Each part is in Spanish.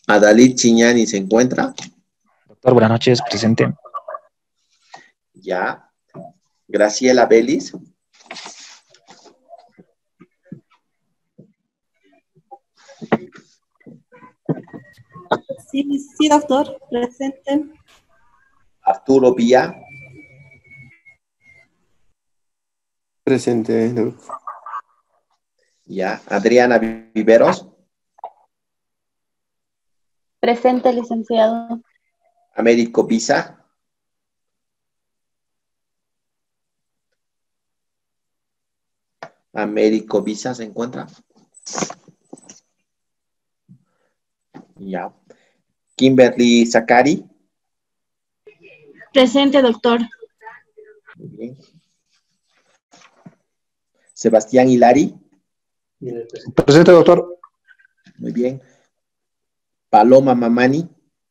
Adalid Chiñani se encuentra. Doctor, buenas noches, presente. Ya. Graciela Vélez. Sí, sí, doctor, presente. Arturo Villa. Presente, doctor. Ya. Adriana Viveros. Presente, licenciado. Américo Pisa. Américo Pisa se encuentra. Ya. Kimberly Zakari. Presente, doctor. Muy bien. Sebastián Hilari. Presente, doctor. Muy bien. Paloma Mamani.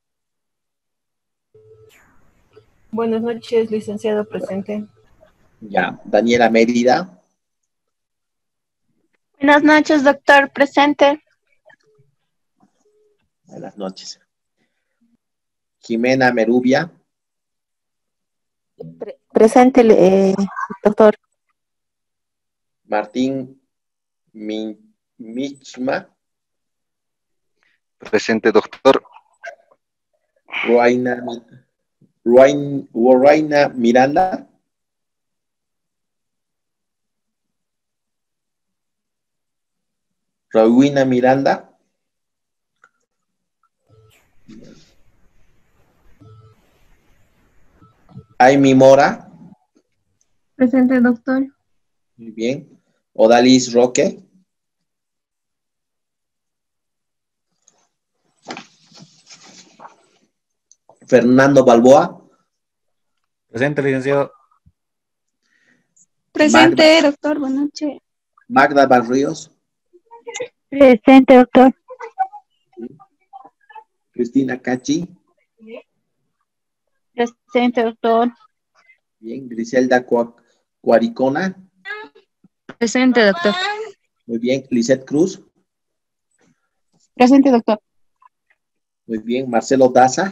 Buenas noches, licenciado, presente. Ya. Daniela Mérida. Buenas noches, doctor. Presente. Buenas noches. Jimena Merubia. Presente, doctor. Martín Michma. Presente, doctor. Roraina Miranda. Rowena Miranda. Aimi Mora. Presente, doctor. Muy bien. Odalis Roque. Fernando Balboa. Presente, licenciado. Presente, doctor. Buenas noches. Magda Barrios. Presente, doctor. Cristina Cachi. Presente, doctor. Bien. Griselda Cuaricona. Presente, doctor. Muy bien. Lisette Cruz. Presente, doctor. Muy bien. Marcelo Daza.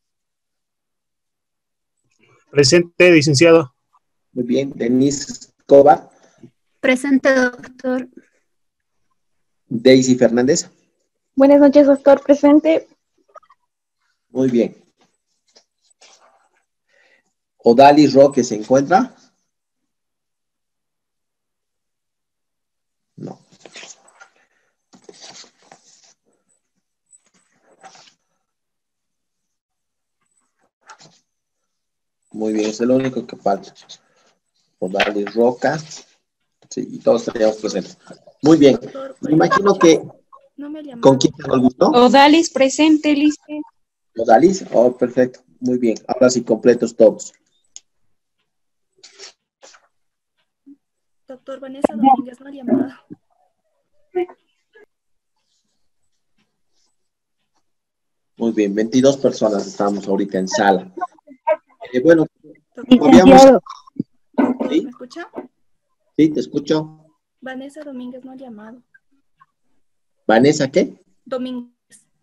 Presente, licenciado. Muy bien. Denise Escobar. Presente, doctor. Daisy Fernández. Buenas noches, doctor. Presente. Muy bien. Odalis Roque se encuentra. No. Muy bien, es el único que falta. Odalis Roca. Sí, y todos teníamos presentes. Muy bien. Me imagino que. ¿Con quién tengo el gusto? Odalis, presente, listo. Odalis. Oh, perfecto. Muy bien. Ahora sí, completos todos. Doctor Vanessa Domínguez no ha llamado. Muy bien, 22 personas estamos ahorita en sala. Bueno, Licenciado. Doctor, ¿Sí? ¿me escucha? Sí, te escucho. Vanessa Domínguez no ha llamado. ¿Vanessa qué? Domínguez.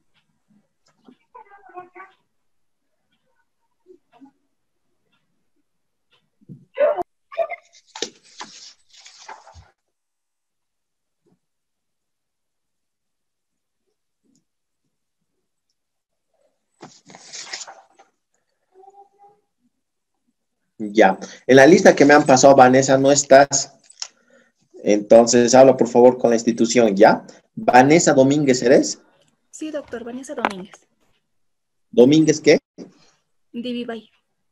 Ya. En la lista que me han pasado, Vanessa, no estás. Entonces, habla por favor con la institución, ¿ya? Vanessa Domínguez, ¿eres? Sí, doctor, Vanessa Domínguez. ¿Domínguez qué? Divibay.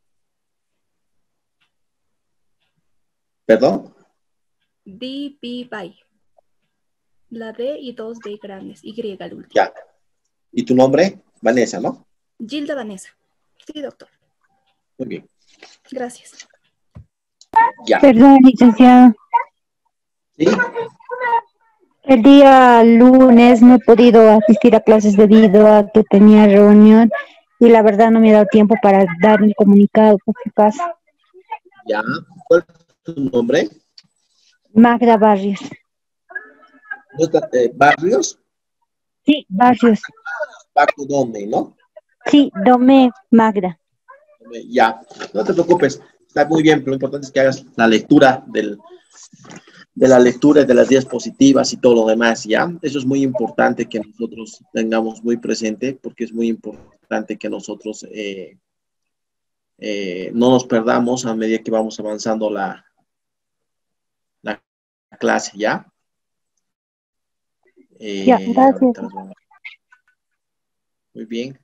¿Perdón? Divibay. La D y dos D grandes. Y al último. Ya. ¿Y tu nombre? Vanessa, ¿no? Gilda Vanessa. Sí, doctor. Muy bien. Gracias. Ya. Perdón, licenciado. ¿Sí? El día lunes no he podido asistir a clases debido a que tenía reunión y la verdad no me ha dado tiempo para dar mi comunicado por si acaso. Ya. ¿Cuál es tu nombre? Magda Barrios. ¿Barrios? Sí, Barrios. Paco Dome, ¿no? Sí, Dome Magda. Ya, no te preocupes, está muy bien, pero lo importante es que hagas la lectura de la lectura de las diapositivas y todo lo demás, ¿ya? Eso es muy importante que nosotros tengamos muy presente, porque es muy importante que nosotros no nos perdamos a medida que vamos avanzando la clase, ¿ya? Ya, gracias. Muy bien.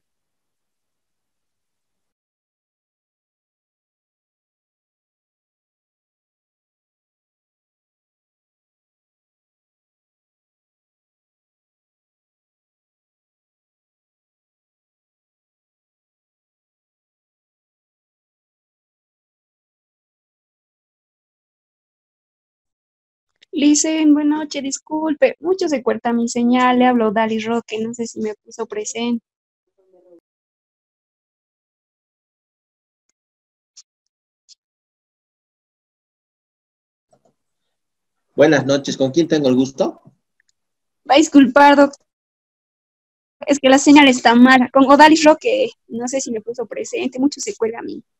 Licen, buenas noches, disculpe, mucho se corta mi señal, le hablo Dali Roque, no sé si me puso presente. Buenas noches, ¿con quién tengo el gusto? Va a disculpar, doctor, es que la señal está mala. Con Odalis Roque, no sé si me puso presente, mucho se cuelga a mí.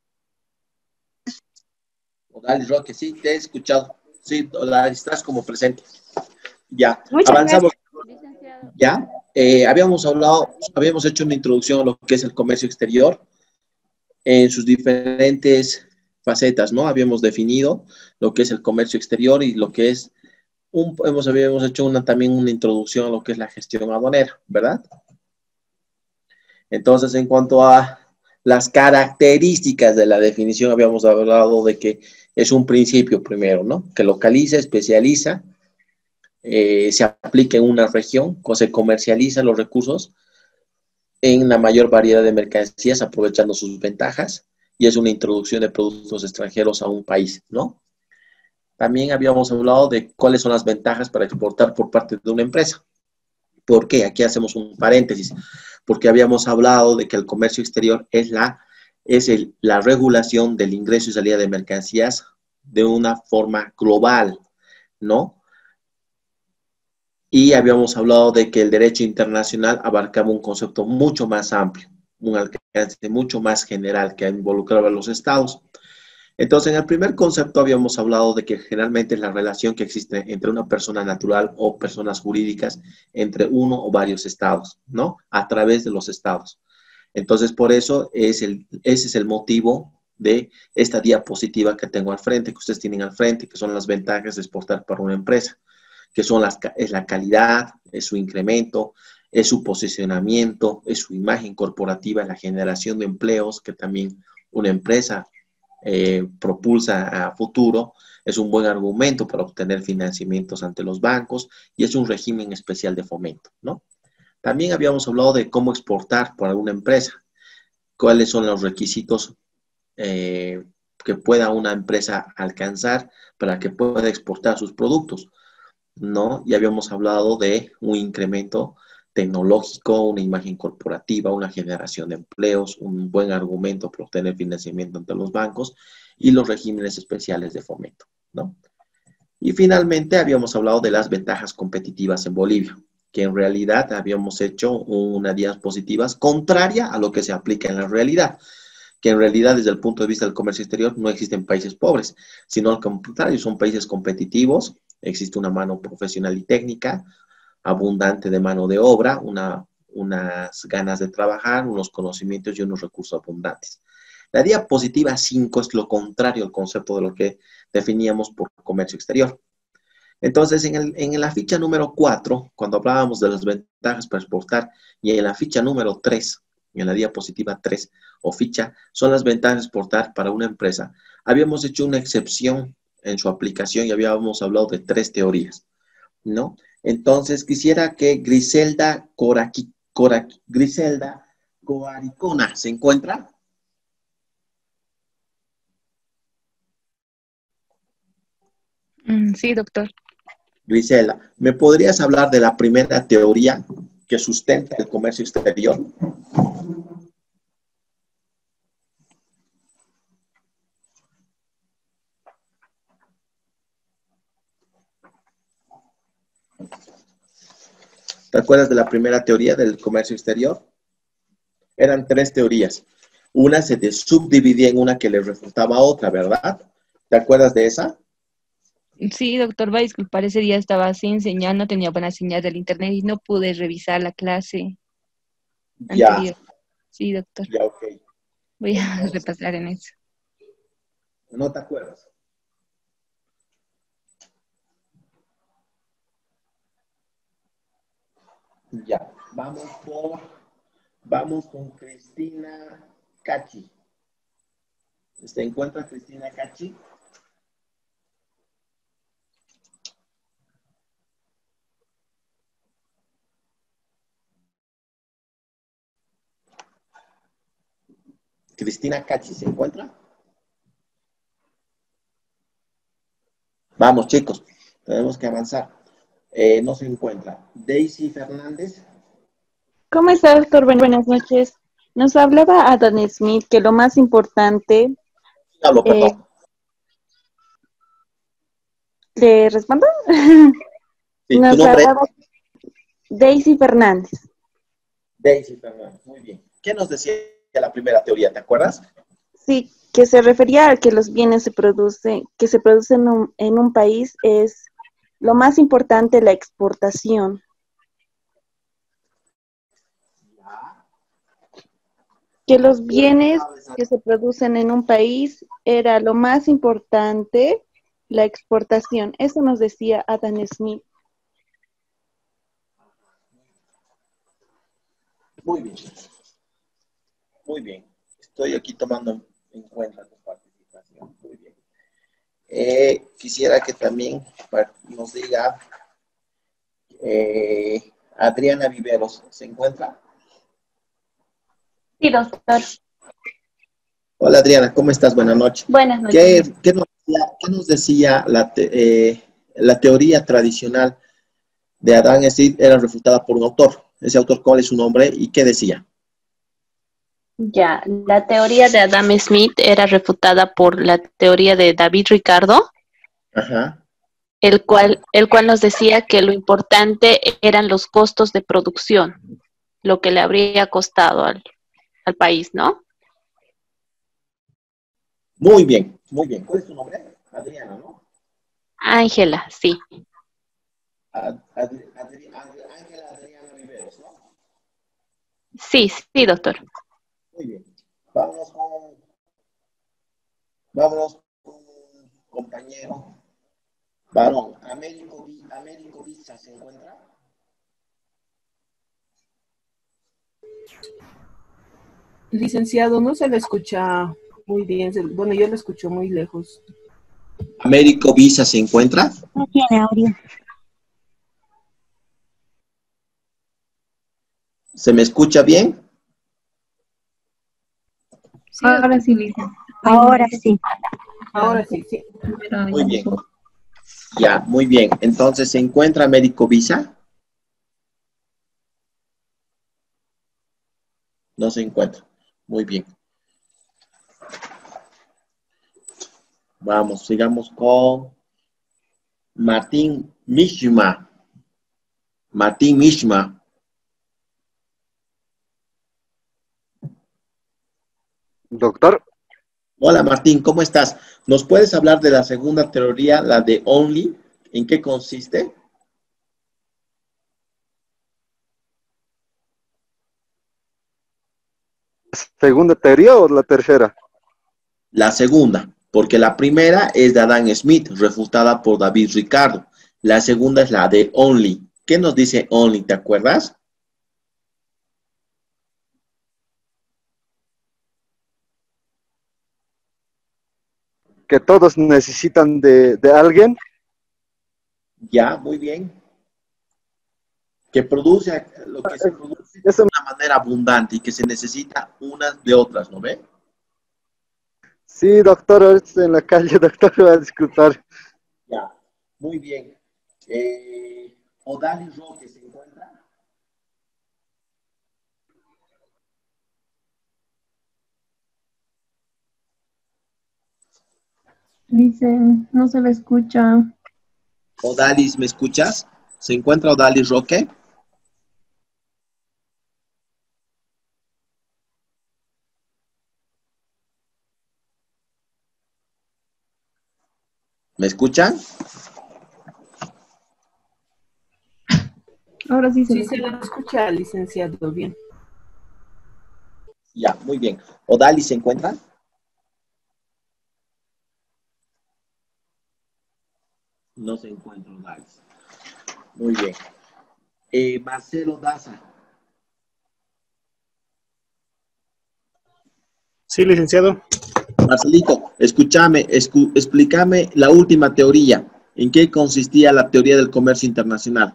Odalis Roque, sí, te he escuchado. Sí, estás como presente. Ya, Muchas avanzamos. gracias. Ya, habíamos hecho una introducción a lo que es el comercio exterior en sus diferentes facetas, ¿no? Habíamos definido lo que es el comercio exterior y lo que es, habíamos hecho también una introducción a lo que es la gestión aduanera, ¿verdad? Entonces, en cuanto a las características de la definición, habíamos hablado de que es un principio primero, ¿no? Que localiza, especializa, se aplica en una región, se comercializa los recursos en la mayor variedad de mercancías, aprovechando sus ventajas, y es una introducción de productos extranjeros a un país, ¿no? También habíamos hablado de cuáles son las ventajas para exportar por parte de una empresa. ¿Por qué? Aquí hacemos un paréntesis, porque habíamos hablado de que el comercio exterior es la regulación del ingreso y salida de mercancías de una forma global, ¿no? Y habíamos hablado de que el derecho internacional abarcaba un concepto mucho más amplio, un alcance mucho más general que involucraba a los estados. Entonces, en el primer concepto habíamos hablado de que generalmente es la relación que existe entre una persona natural o personas jurídicas entre uno o varios estados, ¿no? A través de los estados. Entonces, por eso ese es el motivo de esta diapositiva que tengo al frente, que ustedes tienen al frente, que son las ventajas de exportar para una empresa, que es la calidad, es su incremento, es su posicionamiento, es su imagen corporativa, la generación de empleos que también una empresa propulsa a futuro, es un buen argumento para obtener financiamientos ante los bancos y es un régimen especial de fomento, ¿no? También habíamos hablado de cómo exportar para una empresa, cuáles son los requisitos que pueda una empresa alcanzar para que pueda exportar sus productos, ¿no? Y habíamos hablado de un incremento tecnológico, una imagen corporativa, una generación de empleos, un buen argumento para obtener financiamiento ante los bancos y los regímenes especiales de fomento, ¿no? Y finalmente habíamos hablado de las ventajas competitivas en Bolivia, que en realidad habíamos hecho una diapositiva contraria a lo que se aplica en la realidad, que en realidad desde el punto de vista del comercio exterior no existen países pobres, sino al contrario, son países competitivos, existe una mano profesional y técnica, abundante de mano de obra, unas ganas de trabajar, unos conocimientos y unos recursos abundantes. La diapositiva 5 es lo contrario al concepto de lo que definíamos por comercio exterior. Entonces, en la ficha número 4, cuando hablábamos de las ventajas para exportar, y en la ficha número 3, en la diapositiva 3 o ficha, son las ventajas de exportar para una empresa. Habíamos hecho una excepción en su aplicación y habíamos hablado de 3 teorías, ¿no? Entonces, quisiera que Griselda Coaricona, ¿se encuentra? Sí, doctor. Griselda, ¿me podrías hablar de la primera teoría que sustenta el comercio exterior? ¿Te acuerdas de la primera teoría del comercio exterior? Eran tres teorías. Una se subdividía en una que le refutaba a otra, ¿verdad? ¿Te acuerdas de esa? Sí, doctor, va a disculpar, ese día estaba sin señal, no tenía buena señal del internet y no pude revisar la clase Ya, anterior. Sí, doctor, ya, ok. voy a Entonces, repasar en eso. ¿no te acuerdas? Ya, vamos con Cristina Cachi. ¿Se encuentra Cristina Cachi? Cristina Cachi, ¿se encuentra? Vamos, chicos, tenemos que avanzar. No se encuentra. Daisy Fernández. ¿Cómo está, doctor? Buenas noches. Nos hablaba Adam Smith que lo más importante, Hablo, perdón. ¿le respondo? Sí, tu Nos nombre es hablaba Daisy Fernández. Daisy Fernández. Muy bien. ¿Qué nos decía la primera teoría? ¿Te acuerdas? Sí, que se refería a que los bienes que se producen en un país es lo más importante la exportación. Que los bienes que se producen en un país era lo más importante la exportación. Eso nos decía Adam Smith. Muy bien. Muy bien. Estoy aquí tomando en cuenta tu participación. Muy bien. Quisiera que también nos diga Adriana Viveros. ¿Se encuentra? Sí, doctor. Hola Adriana, ¿cómo estás? Buenas noches. Buenas noches. ¿Qué nos decía la teoría tradicional de Adam Smith? Era refutada por un autor. Ese autor, ¿cuál es su nombre y qué decía? Ya, la teoría de Adam Smith era refutada por la teoría de David Ricardo, Ajá. el cual nos decía que lo importante eran los costos de producción, lo que le habría costado al país, ¿no? Muy bien, muy bien. ¿Cuál es tu nombre? Adriana, ¿no? Ángela, sí. Ángela Adriana Viveros, ¿no? Sí, sí, doctor. Muy bien. Vámonos con un compañero varón. Américo Visa, ¿se encuentra? Licenciado, no se le escucha muy bien. Bueno, yo lo escucho muy lejos. Américo Visa, ¿se encuentra? No tiene audio. ¿Se me escucha bien? Sí, ahora sí, Lisa. Ahora sí. Ahora sí, sí. Muy bien. Ya, muy bien. Entonces, ¿se encuentra Américo Visa? No se encuentra. Muy bien. Vamos, sigamos con Martín Mishma. Martín Mishma. Doctor. Hola Martín, ¿cómo estás? ¿Nos puedes hablar de la segunda teoría, la de Only? ¿En qué consiste? ¿Segunda teoría o la tercera? La segunda, porque la primera es de Adam Smith, refutada por David Ricardo. La segunda es la de Only. ¿Qué nos dice Only? ¿Te acuerdas? Que todos necesitan de alguien. Ya, muy bien. Que produce lo que se produce de una manera abundante y que se necesita unas de otras, ¿no ve? Sí, doctor, ahorita estoy en la calle, doctor, me va a disculpar. Ya, muy bien. Odalis Roque, ¿se encuentra? Dice, no se le escucha. Odalis, ¿me escuchas? ¿Se encuentra Odalis Roque? ¿Me escuchan? Ahora sí se lo escucha, licenciado, bien. Ya, muy bien. ¿Odalis se encuentra? No se encuentra Odalis. Muy bien. Marcelo Daza. Sí, licenciado. Marcelito, escúchame, explícame la última teoría. ¿En qué consistía la teoría del comercio internacional?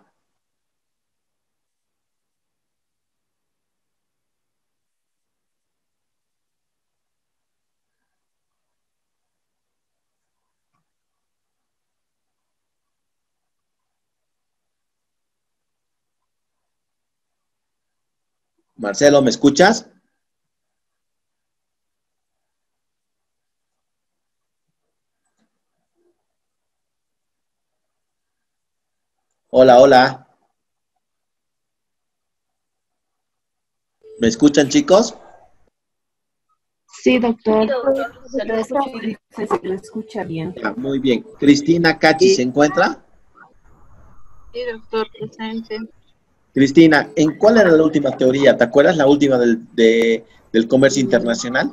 Marcelo, ¿me escuchas? Hola, hola. ¿Me escuchan, chicos? Sí, doctor. Se lo escucha bien. Ya, muy bien. Cristina Cachi, ¿se encuentra? Sí, doctor, presente. Cristina, ¿en cuál era la última teoría? ¿Te acuerdas la última del comercio internacional?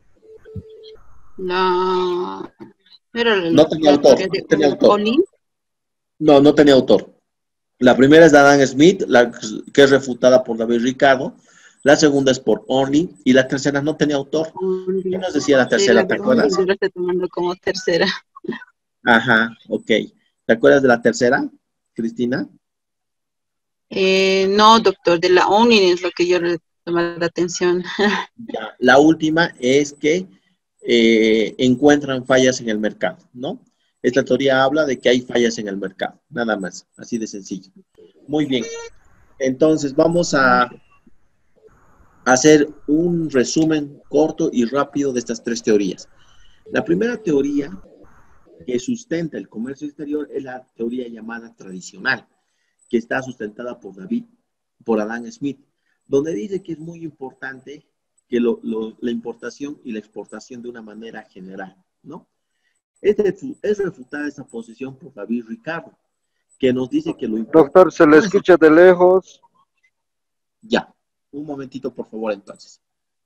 No era No tenía la autor, teoría no tenía de autor. Olin. No, no tenía autor. La primera es de Adam Smith, que es refutada por David Ricardo. La segunda es por Orly. Y la tercera no tenía autor. ¿Qué nos decía la Sí, tercera? la ¿Te de Olin acuerdas? yo la estoy tomando como tercera. Ajá, ok. ¿Te acuerdas de la tercera, Cristina? No, doctor, de la Olin es lo que yo le tomé la atención. Ya, la última es que encuentran fallas en el mercado, ¿no? Esta teoría habla de que hay fallas en el mercado, nada más, así de sencillo. Muy bien, entonces vamos a hacer un resumen corto y rápido de estas tres teorías. La primera teoría que sustenta el comercio exterior es la teoría llamada tradicional, que está sustentada por Adam Smith, donde dice que es muy importante que la importación y la exportación de una manera general, ¿no? Es refutada esa posición por David Ricardo, que nos dice que lo importante... Doctor, se le escucha de lejos. Ya, un momentito, por favor, entonces.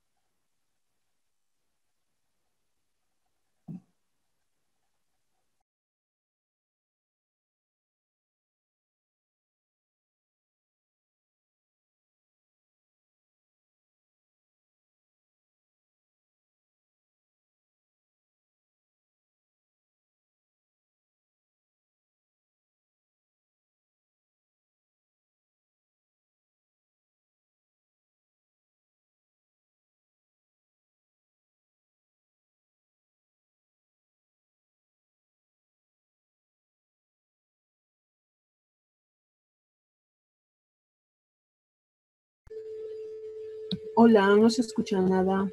Hola, no se escucha nada.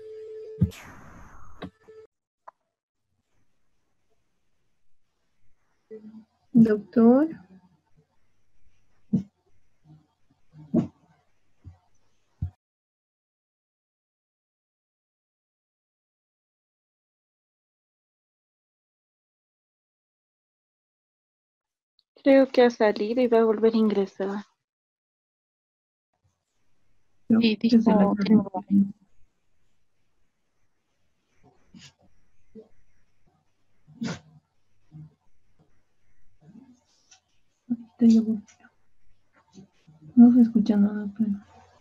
Doctor. Creo que ha salido y va a volver a ingresar. Y dijo, No se escucha nada, pero...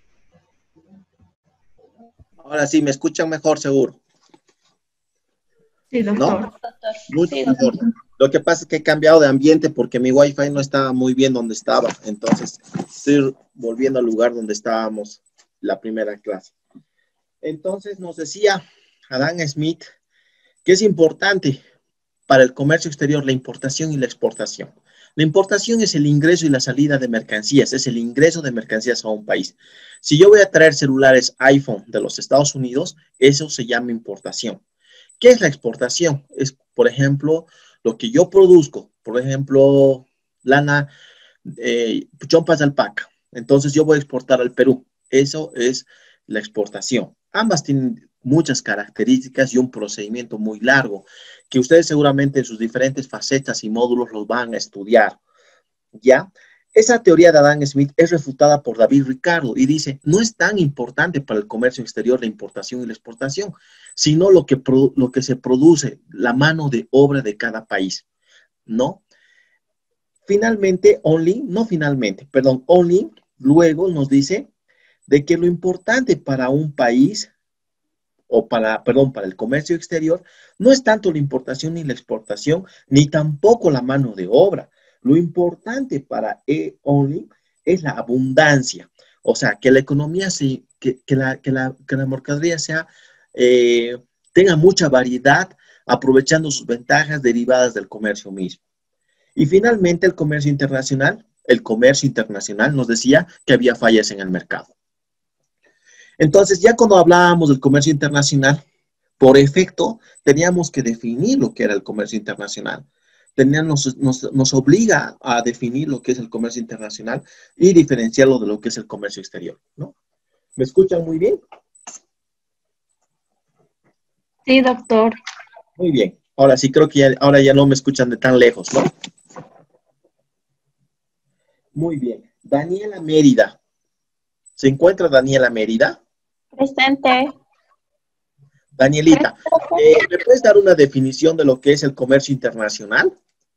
Ahora sí, me escuchan mejor, seguro. Sí, doctor. ¿No? Mucho mejor. Lo que pasa es que he cambiado de ambiente porque mi wifi no estaba muy bien donde estaba. Entonces, estoy volviendo al lugar donde estábamos la primera clase. Entonces, nos decía Adam Smith que es importante para el comercio exterior la importación y la exportación. La importación es el ingreso y la salida de mercancías, es el ingreso de mercancías a un país. Si yo voy a traer celulares iPhone de los Estados Unidos, eso se llama importación. ¿Qué es la exportación? Es, por ejemplo, lo que yo produzco, por ejemplo, lana, chompas de alpaca. Entonces yo voy a exportar al Perú. Eso es la exportación. Ambas tienen muchas características y un procedimiento muy largo, que ustedes seguramente en sus diferentes facetas y módulos los van a estudiar, ¿ya? Esa teoría de Adam Smith es refutada por David Ricardo y dice, no es tan importante para el comercio exterior la importación y la exportación, sino lo que se produce, la mano de obra de cada país, ¿no? Finalmente, Only luego nos dice de que lo importante para un país, para el comercio exterior, no es tanto la importación ni la exportación, ni tampoco la mano de obra. Lo importante para Only es la abundancia, o sea, que la economía, que la mercadería tenga mucha variedad, aprovechando sus ventajas derivadas del comercio mismo. Y finalmente el comercio internacional nos decía que había fallas en el mercado. Entonces, ya cuando hablábamos del comercio internacional, por efecto, teníamos que definir lo que era el comercio internacional. Nos obliga a definir lo que es el comercio internacional y diferenciarlo de lo que es el comercio exterior, ¿no? ¿Me escuchan muy bien? Sí, doctor. Muy bien. Ahora sí, creo que ahora ya no me escuchan de tan lejos, ¿no? Muy bien. Daniela Mérida. ¿Se encuentra Daniela Mérida? Presente. Danielita, ¿me puedes dar una definición de lo que es el comercio internacional?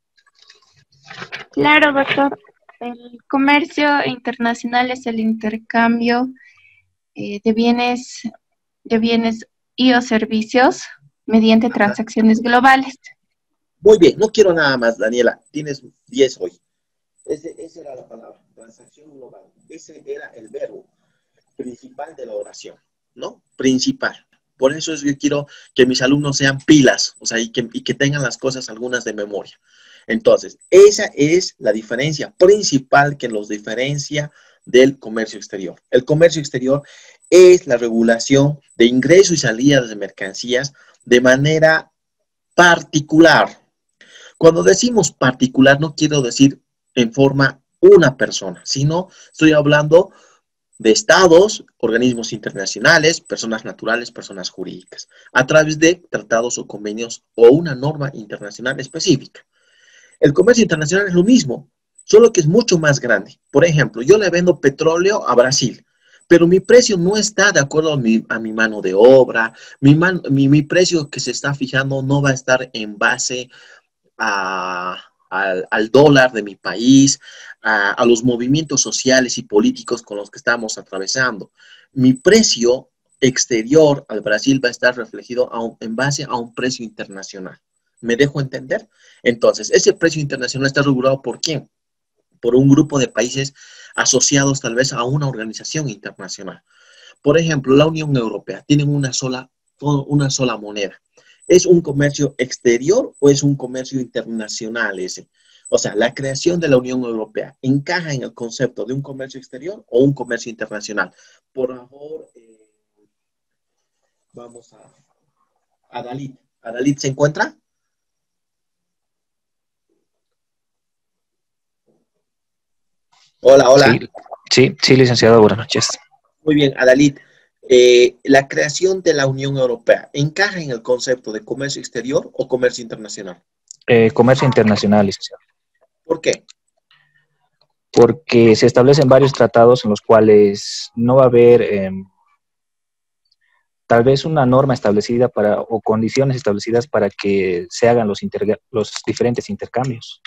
Claro, doctor. El comercio internacional es el intercambio de bienes y o servicios mediante transacciones globales. Muy bien, no quiero nada más, Daniela. Tienes 10 hoy. Esa era la palabra, transacción global. Ese era el verbo principal de la oración, ¿no? Principal. Por eso es que quiero que mis alumnos sean pilas, o sea, y que tengan las cosas algunas de memoria. Entonces, esa es la diferencia principal que los diferencia del comercio exterior. El comercio exterior es la regulación de ingreso y salida de mercancías de manera particular. Cuando decimos particular, no quiero decir en forma una persona, sino estoy hablando de estados, organismos internacionales, personas naturales, personas jurídicas, a través de tratados o convenios o una norma internacional específica. El comercio internacional es lo mismo, solo que es mucho más grande. Por ejemplo, yo le vendo petróleo a Brasil, pero mi precio no está de acuerdo a mi mano de obra, mi precio que se está fijando no va a estar en base al dólar de mi país, a los movimientos sociales y políticos con los que estamos atravesando. Mi precio exterior al Brasil va a estar reflejado en base a un precio internacional. ¿Me dejo entender? Entonces, ese precio internacional está regulado ¿por quién? Por un grupo de países asociados tal vez a una organización internacional. Por ejemplo, la Unión Europea tiene una sola moneda. ¿Es un comercio exterior o es un comercio internacional ese? O sea, la creación de la Unión Europea ¿encaja en el concepto de un comercio exterior o un comercio internacional? Por favor, vamos a Dalit. ¿Dalit se encuentra? Hola, hola. Sí, licenciado, buenas noches. Muy bien, Adalit. La creación de la Unión Europea, ¿encaja en el concepto de comercio exterior o comercio internacional? Comercio internacional, licenciado. ¿Por qué? Porque se establecen varios tratados en los cuales no va a haber tal vez una norma establecida o condiciones establecidas para que se hagan los diferentes intercambios.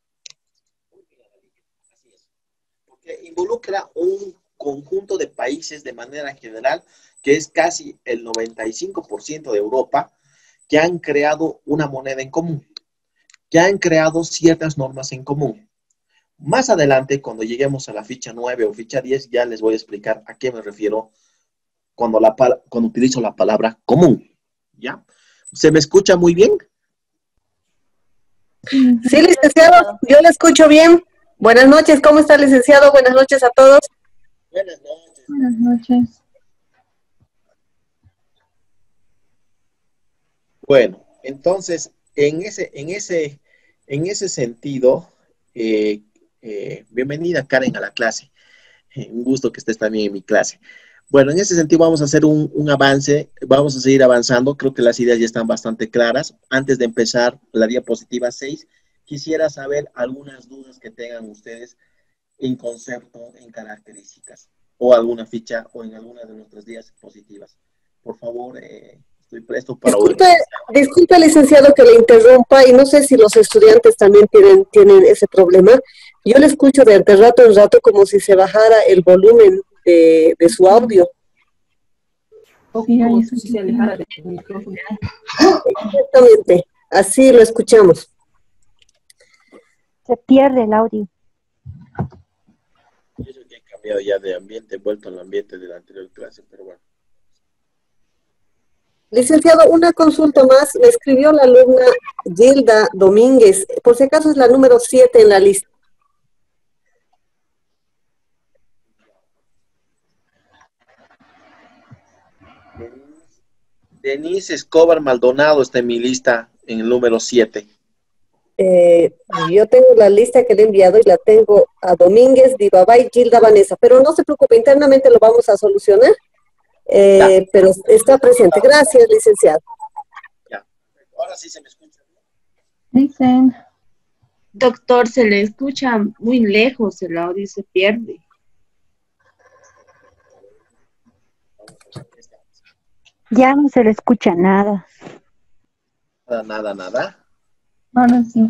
Porque involucra un conjunto de países de manera general, que es casi el 95% de Europa, que han creado una moneda en común, que han creado ciertas normas en común. Más adelante, cuando lleguemos a la ficha 9 o ficha 10, ya les voy a explicar a qué me refiero cuando utilizo la palabra común. ¿Ya? ¿Se me escucha muy bien? Sí, licenciado, yo le escucho bien. Buenas noches, ¿cómo está, licenciado? Buenas noches a todos. Buenas noches. Buenas noches. Bueno, entonces, en ese sentido, bienvenida Karen a la clase. Un gusto que estés también en mi clase. Bueno, en ese sentido vamos a hacer un avance, vamos a seguir avanzando, creo que las ideas ya están bastante claras. Antes de empezar la diapositiva 6, quisiera saber algunas dudas que tengan ustedes en concepto, en características, o alguna ficha, o en alguna de nuestras diapositivas. Por favor, estoy presto para oír. Disculpe, licenciado, que le interrumpa, y no sé si los estudiantes también tienen ese problema. Yo le escucho de rato en rato como si se bajara el volumen de su audio. Como si se alejara del micrófono. Exactamente, así lo escuchamos. Se pierde el audio. Eso que he cambiado ya de ambiente, he vuelto al ambiente de la anterior clase, pero bueno. Licenciado, una consulta más. Me escribió la alumna Gilda Domínguez. Por si acaso es la número 7 en la lista. Denise Escobar Maldonado está en mi lista en el número 7. Yo tengo la lista que le he enviado y la tengo a Domínguez, Divabay, Gilda, Vanessa. Pero no se preocupe, internamente lo vamos a solucionar. Pero está presente. Gracias, licenciado. Ya. Ahora sí se me escucha. Dicen. Doctor, se le escucha muy lejos, el audio se pierde. Ya no se le escucha nada. Nada. Ahora sí.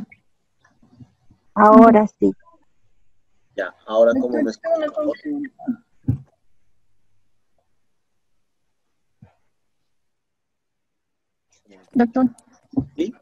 Ahora sí. Ya, ahora cómo me escucha. Doctor. ¿Sí?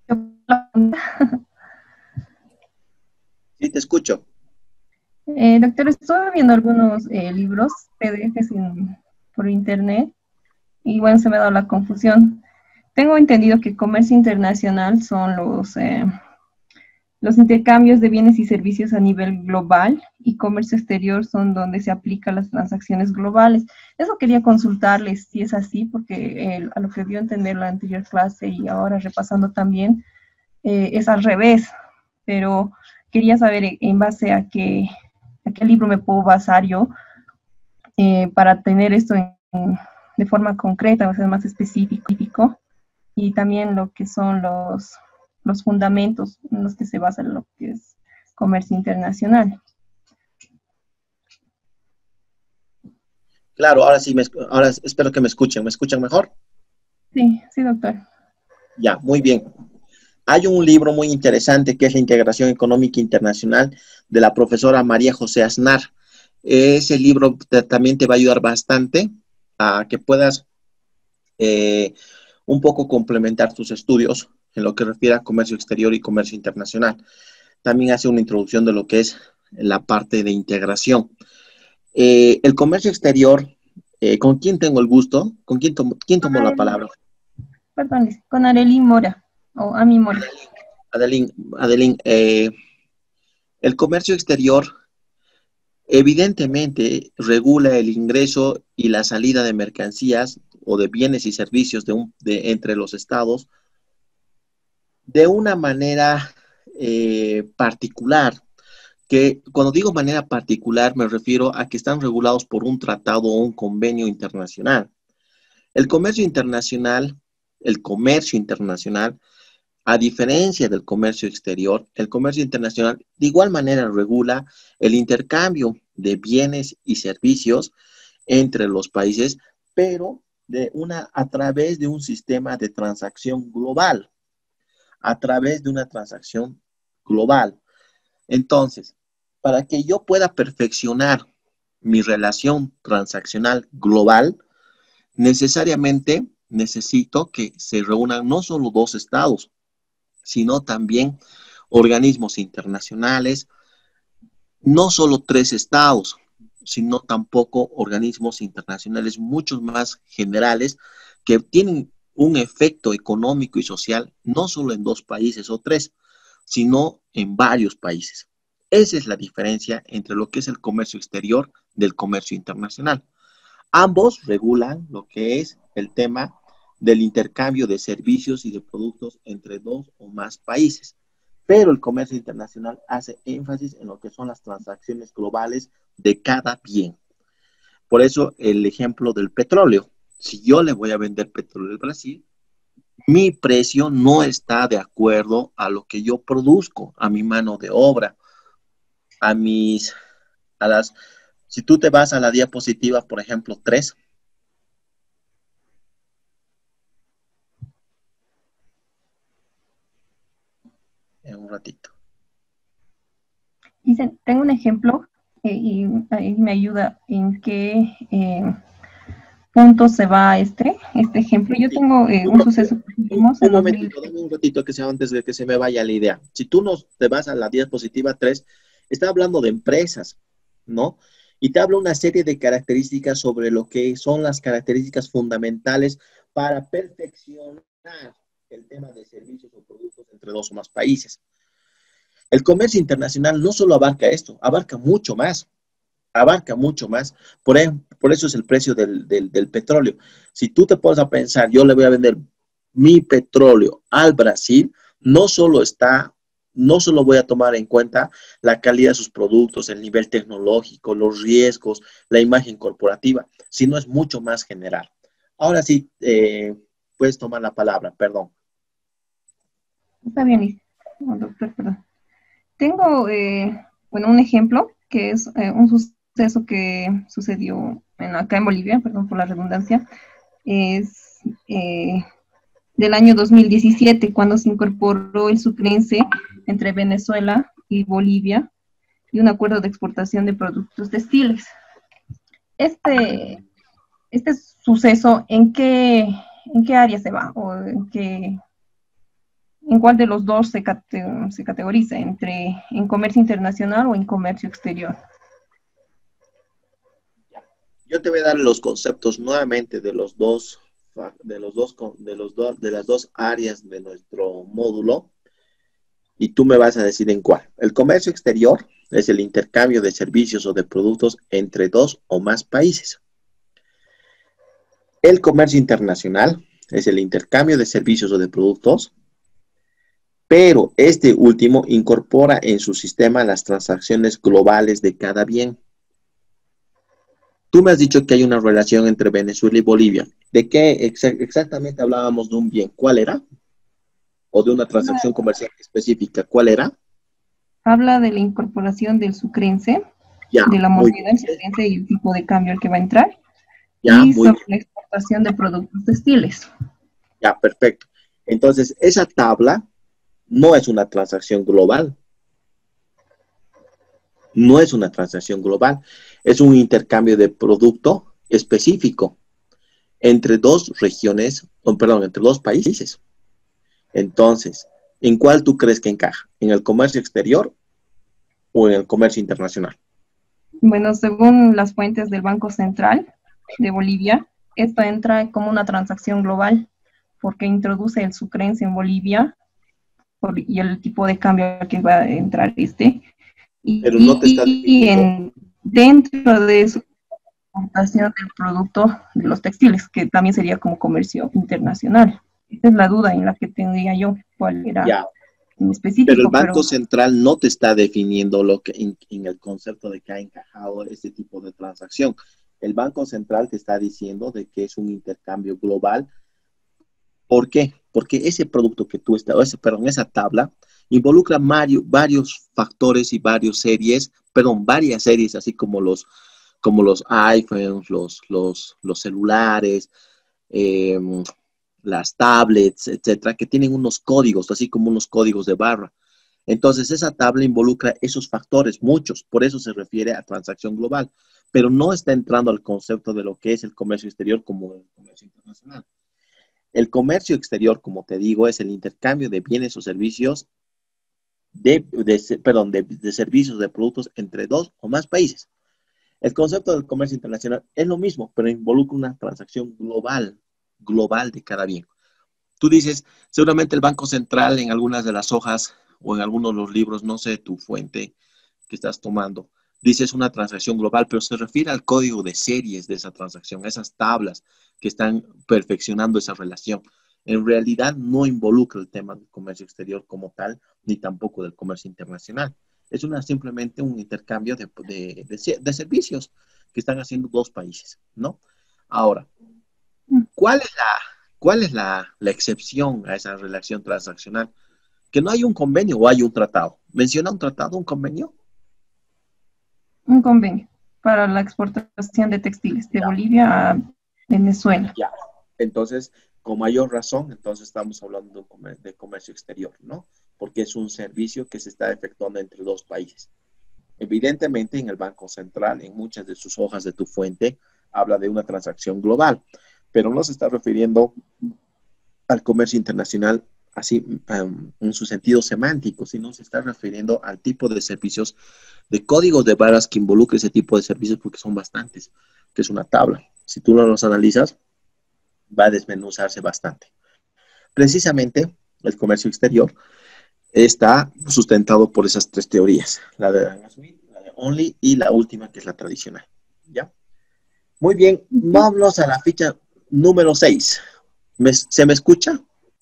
Sí, te escucho. Doctor, estuve viendo algunos libros, PDFs por internet, y bueno, se me ha dado la confusión. Tengo entendido que comercio internacional son los intercambios de bienes y servicios a nivel global, y comercio exterior son donde se aplican las transacciones globales. Eso quería consultarles si es así, porque a lo que dio a entender la anterior clase y ahora repasando también, es al revés, pero quería saber en base a qué libro me puedo basar yo para tener esto de forma concreta, o sea, más específico, y también lo que son los fundamentos en los que se basa lo que es comercio internacional. Claro, ahora sí, ahora espero que me escuchen. ¿Me escuchan mejor? Sí, doctor. Ya, muy bien. Hay un libro muy interesante que es La Integración Económica Internacional de la profesora María José Aznar. Ese libro también te va a ayudar bastante a que puedas un poco complementar tus estudios en lo que refiere a comercio exterior y comercio internacional. También hace una introducción de lo que es la parte de integración. El comercio exterior, ¿con quién tengo el gusto? ¿Quién tomó la palabra? Perdón, con Arelín Mora, o Ami Mora. Adelín, el comercio exterior evidentemente regula el ingreso y la salida de mercancías o de bienes y servicios entre los estados de una manera particular, que cuando digo manera particular me refiero a que están regulados por un tratado o un convenio internacional. El comercio internacional, a diferencia del comercio exterior, el comercio internacional de igual manera regula el intercambio de bienes y servicios entre los países, pero a través de un sistema de transacción global. Entonces, para que yo pueda perfeccionar mi relación transaccional global, necesariamente necesito que se reúnan no solo dos estados, sino también organismos internacionales, no solo tres estados, sino tampoco organismos internacionales muchos más generales que tienen un efecto económico y social no solo en dos países o tres, sino en varios países. Esa es la diferencia entre lo que es el comercio exterior del comercio internacional. Ambos regulan lo que es el tema del intercambio de servicios y de productos entre dos o más países. Pero el comercio internacional hace énfasis en lo que son las transacciones globales de cada bien. Por eso el ejemplo del petróleo. Si yo le voy a vender petróleo al Brasil, mi precio no está de acuerdo a lo que yo produzco, a mi mano de obra, si tú te vas a la diapositiva, por ejemplo, 3. En un ratito. Dicen, tengo un ejemplo y ahí me ayuda en qué punto se va este ejemplo. Yo tengo un suceso que vimos en Dame un ratito que sea antes de que se me vaya la idea. Si tú te vas a la diapositiva 3, está hablando de empresas, ¿no? Y te habla una serie de características sobre lo que son las características fundamentales para perfeccionar el tema de servicios o productos entre 2 o más países. El comercio internacional no solo abarca esto, abarca mucho más. Por eso es el precio del petróleo. Si tú te pones a pensar, yo le voy a vender mi petróleo al Brasil, no solo voy a tomar en cuenta la calidad de sus productos, el nivel tecnológico, los riesgos, la imagen corporativa, sino es mucho más general. Ahora sí, puedes tomar la palabra, perdón. Está bien, doctor, perdón. Tengo, un ejemplo que es un suceso que sucedió acá en Bolivia, perdón por la redundancia, es del año 2017, cuando se incorporó el sucrense entre Venezuela y Bolivia y un acuerdo de exportación de productos textiles. Este suceso, ¿en qué área se va? ¿O en cuál de los dos se categoriza? ¿En comercio internacional o en comercio exterior? Yo te voy a dar los conceptos nuevamente de las dos áreas de nuestro módulo y tú me vas a decir en cuál. El comercio exterior es el intercambio de servicios o de productos entre 2 o más países. El comercio internacional es el intercambio de servicios o de productos, pero este último incorpora en su sistema las transacciones globales de cada bien. Tú me has dicho que hay una relación entre Venezuela y Bolivia. ¿De qué exactamente hablábamos de un bien? ¿Cuál era? ¿O de una transacción comercial específica? ¿Cuál era? Habla de la incorporación del sucrense, de la moneda, el sucrense y el tipo de cambio al que va a entrar, y sobre la exportación de productos textiles. Ya, perfecto. Entonces, esa tabla no es una transacción global. No es una transacción global. Es un intercambio de producto específico entre 2 regiones, entre 2 países. Entonces, ¿en cuál tú crees que encaja? ¿En el comercio exterior o en el comercio internacional? Bueno, según las fuentes del Banco Central de Bolivia, esto entra como una transacción global porque introduce el sucrense en Bolivia y el tipo de cambio que va a entrar Pero no te está dentro de su exportación del producto de los textiles, que también sería como comercio internacional. Esa es la duda en la que tendría yo, cuál era en específico. Pero el Banco Central no te está definiendo lo que en el concepto de que ha encajado este tipo de transacción. El Banco Central te está diciendo de que es un intercambio global. ¿Por qué? Porque ese producto que tú estás, esa tabla involucra varios factores y varias series, así como los iPhones, los celulares, las tablets, etcétera, que tienen unos códigos, así como unos códigos de barra. Entonces, esa tabla involucra esos factores, muchos, por eso se refiere a transacción global, pero no está entrando al concepto de lo que es el comercio exterior como el comercio internacional. El comercio exterior, como te digo, es el intercambio de bienes o servicios, de servicios, de productos entre 2 o más países. El concepto del comercio internacional es lo mismo, pero involucra una transacción global de cada bien. Tú dices, seguramente el Banco Central en algunas de las hojas o en algunos de los libros, no sé tu fuente que estás tomando, dices una transacción global, pero se refiere al código de series de esa transacción, a esas tablas que están perfeccionando esa relación. En realidad no involucra el tema del comercio exterior como tal, ni tampoco del comercio internacional. Es simplemente un intercambio de servicios, que están haciendo dos países, ¿no? Ahora, ¿cuál es la excepción a esa relación transaccional? Que no hay un convenio o hay un tratado. ¿Menciona un tratado, un convenio? Un convenio para la exportación de textiles de Bolivia a Venezuela. Ya. Entonces, con mayor razón, entonces estamos hablando de comercio exterior, ¿no? Porque es un servicio que se está efectuando entre dos países. Evidentemente, en el Banco Central, en muchas de sus hojas de tu fuente, habla de una transacción global, pero no se está refiriendo al comercio internacional así en su sentido semántico, sino se está refiriendo al tipo de servicios, de códigos de barras que involucre ese tipo de servicios, porque son bastantes, que es una tabla. Si tú no los analizas, va a desmenuzarse bastante. Precisamente, el comercio exterior está sustentado por esas tres teorías, la de Adam Smith, la de Only y la última, que es la tradicional. ¿Ya? Muy bien, vámonos a la ficha número 6. ¿Se me escucha?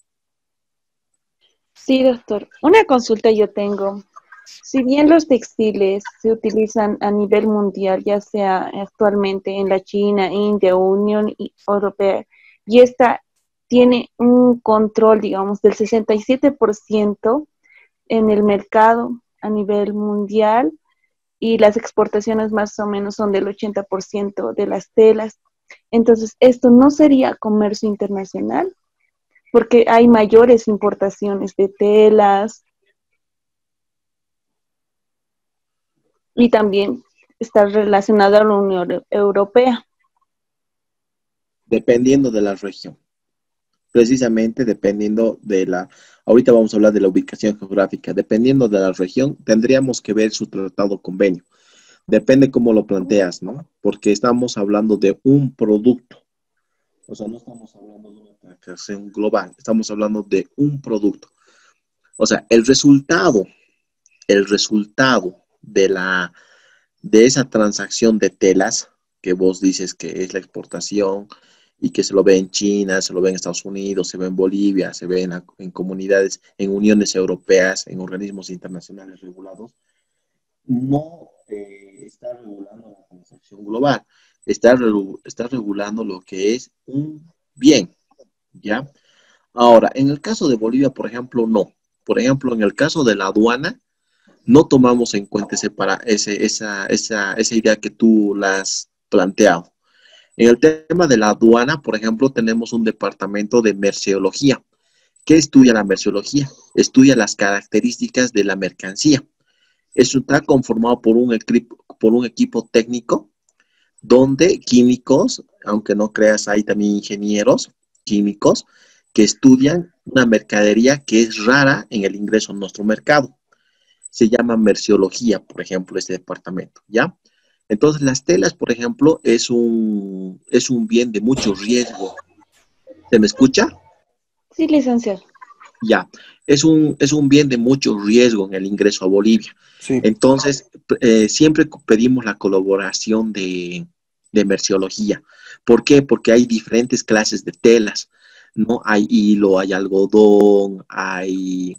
Sí, doctor. Una consulta yo tengo. Si bien los textiles se utilizan a nivel mundial, ya sea actualmente en la China, India, Unión Europea, y esta tiene un control, digamos, del 67% en el mercado a nivel mundial, y las exportaciones más o menos son del 80% de las telas. Entonces, ¿esto no sería comercio internacional? Porque hay mayores importaciones de telas y también está relacionado a la Unión Europea. Dependiendo de la región. Precisamente dependiendo de ahorita vamos a hablar de la ubicación geográfica. Dependiendo de la región, tendríamos que ver su tratado convenio. Depende cómo lo planteas, ¿no? Porque estamos hablando de un producto. O sea, no estamos hablando de una transacción global, estamos hablando de un producto. O sea, el resultado de esa transacción de telas, que vos dices que es la exportación y que se lo ve en China, se lo ve en Estados Unidos, se ve en Bolivia, se ve en comunidades, en uniones europeas, en organismos internacionales regulados, no está regulando la transacción global. Está regulando lo que es un bien, ¿ya? Ahora, en el caso de Bolivia, por ejemplo, no. Por ejemplo, en el caso de la aduana, no tomamos en cuenta esa idea que tú la has planteado. En el tema de la aduana, por ejemplo, tenemos un departamento de merceología. ¿Qué estudia la merceología? Estudia las características de la mercancía. Eso está conformado por un equipo técnico donde químicos, aunque no creas, hay también ingenieros químicos que estudian una mercadería que es rara en el ingreso a nuestro mercado. Se llama merceología, por ejemplo, este departamento, ¿ya? Entonces, las telas, por ejemplo, es un bien de mucho riesgo. ¿Se me escucha? Sí, licenciado. Ya, es un bien de mucho riesgo en el ingreso a Bolivia. Sí. Entonces, siempre pedimos la colaboración de merceología. ¿Por qué? Porque hay diferentes clases de telas, ¿no? Hay hilo, hay algodón, hay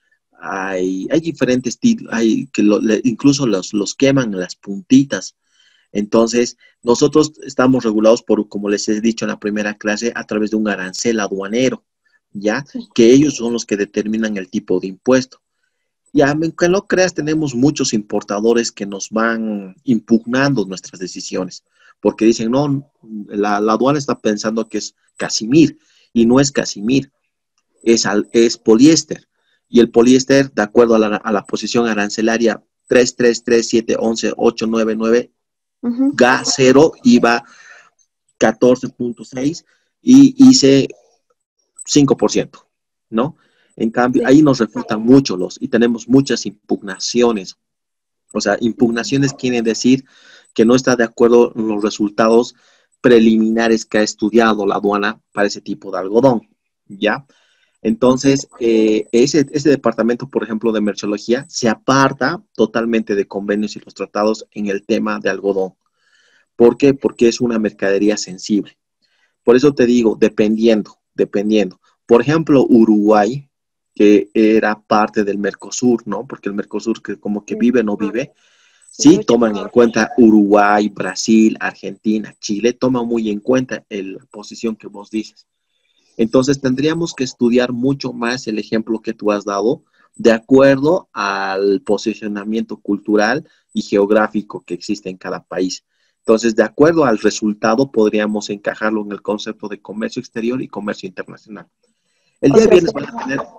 diferentes estilos, incluso los queman las puntitas. Entonces, nosotros estamos regulados por, como les he dicho en la primera clase, a través de un arancel aduanero, ¿ya? Sí. Que ellos son los que determinan el tipo de impuesto. Y aunque no creas, tenemos muchos importadores que nos van impugnando nuestras decisiones, porque dicen, no, la aduana está pensando que es casimir, y no es casimir, es poliéster. Y el poliéster, de acuerdo a la posición arancelaria 333711899, GA 0, IVA 14.6 y ICE 5%, ¿no? En cambio, ahí nos refutan mucho y tenemos muchas impugnaciones. O sea, impugnaciones quieren decir que no está de acuerdo en los resultados preliminares que ha estudiado la aduana para ese tipo de algodón, ¿ya? Entonces, ese departamento, por ejemplo, de merceología, se aparta totalmente de convenios y los tratados en el tema de algodón. ¿Por qué? Porque es una mercadería sensible. Por eso te digo, dependiendo. Por ejemplo, Uruguay, que era parte del Mercosur, ¿no? Porque el Mercosur, que como que vive, no vive, Sí, toman en cuenta Uruguay, Brasil, Argentina, Chile, toman muy en cuenta la posición que vos dices. Entonces tendríamos que estudiar mucho más el ejemplo que tú has dado de acuerdo al posicionamiento cultural y geográfico que existe en cada país. Entonces, de acuerdo al resultado, podríamos encajarlo en el concepto de comercio exterior y comercio internacional. El día viernes van a tener,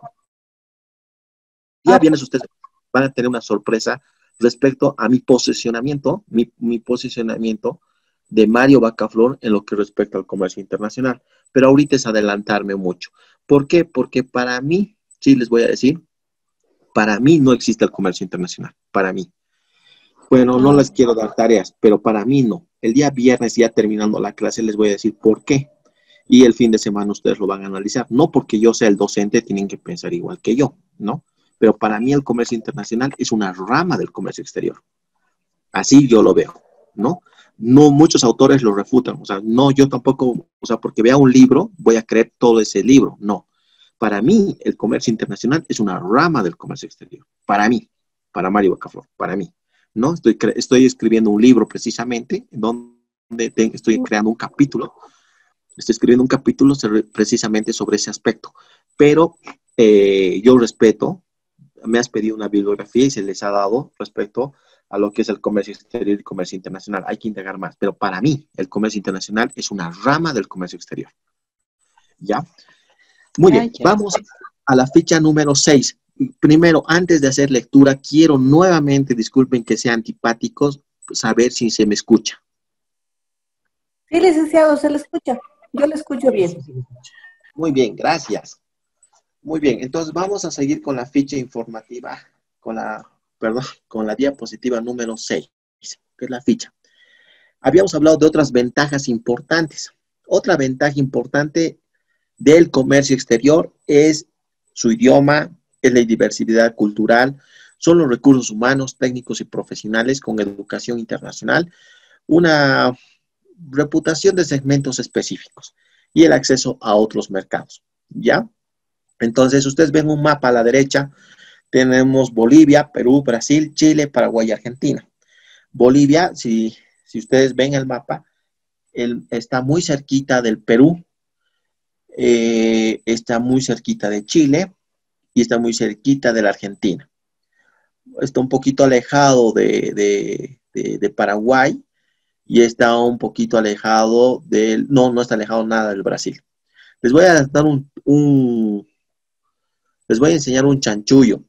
ustedes van a tener una sorpresa respecto a mi posicionamiento, mi posicionamiento de Mario Bacaflor en lo que respecta al comercio internacional. Pero ahorita es adelantarme mucho. ¿Por qué? Porque para mí, sí les voy a decir, para mí no existe el comercio internacional, para mí. Bueno, no les quiero dar tareas, pero para mí no. El día viernes, ya terminando la clase, les voy a decir por qué. Y el fin de semana ustedes lo van a analizar. No porque yo sea el docente, tienen que pensar igual que yo, ¿no? Pero para mí el comercio internacional es una rama del comercio exterior. Así yo lo veo, ¿no? No muchos autores lo refutan. O sea, no, yo tampoco, o sea, porque vea un libro, voy a creer todo ese libro. No. Para mí, el comercio internacional es una rama del comercio exterior. Para mí, para Mario Bacaflor, para mí. ¿No? Estoy escribiendo un libro precisamente, donde estoy creando un capítulo. Estoy escribiendo un capítulo precisamente sobre ese aspecto. Pero yo respeto, me has pedido una bibliografía y se les ha dado respecto a lo que es el comercio exterior y comercio internacional. Hay que indagar más. Pero para mí, el comercio internacional es una rama del comercio exterior. ¿Ya? Muy bien, vamos a la ficha número 6. Primero, antes de hacer lectura, quiero nuevamente, disculpen que sean antipáticos, saber si se me escucha. Sí, licenciado, se le escucha. Yo le escucho bien. Muy bien, gracias. Muy bien, entonces vamos a seguir con la ficha informativa, con la diapositiva número 6, que es la ficha. Habíamos hablado de otras ventajas importantes. Otra ventaja importante del comercio exterior es su idioma, es la diversidad cultural, son los recursos humanos, técnicos y profesionales con educación internacional, una reputación de segmentos específicos y el acceso a otros mercados, ¿ya? Entonces, ustedes ven un mapa a la derecha, tenemos Bolivia, Perú, Brasil, Chile, Paraguay y Argentina. Bolivia, si ustedes ven el mapa, está muy cerquita del Perú, está muy cerquita de Chile y está muy cerquita de la Argentina. Está un poquito alejado de Paraguay y está un poquito alejado no está alejado nada del Brasil. Les voy a dar les voy a enseñar un chanchullo.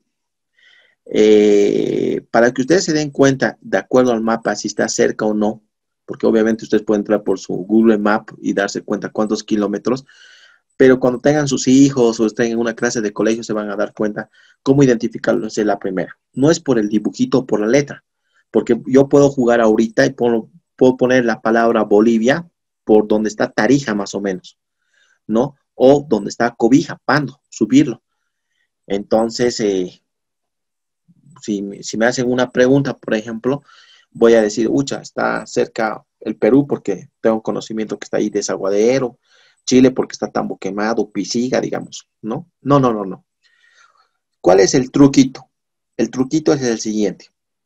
Para que ustedes se den cuenta, de acuerdo al mapa, si está cerca o no, porque obviamente ustedes pueden entrar por su Google Map y darse cuenta cuántos kilómetros, pero cuando tengan sus hijos o estén en una clase de colegio se van a dar cuenta cómo identificarlo desde la primera. No es por el dibujito o por la letra, porque yo puedo jugar ahorita y puedo poner la palabra Bolivia por donde está Tarija más o menos, ¿no? O donde está Cobija, Pando, subirlo. Entonces, si me hacen una pregunta, por ejemplo, voy a decir, está cerca el Perú porque tengo conocimiento que está ahí Desaguadero, Chile porque está Tambo Quemado, Pisiga, digamos, ¿no? No. ¿Cuál es el truquito? El truquito es el siguiente.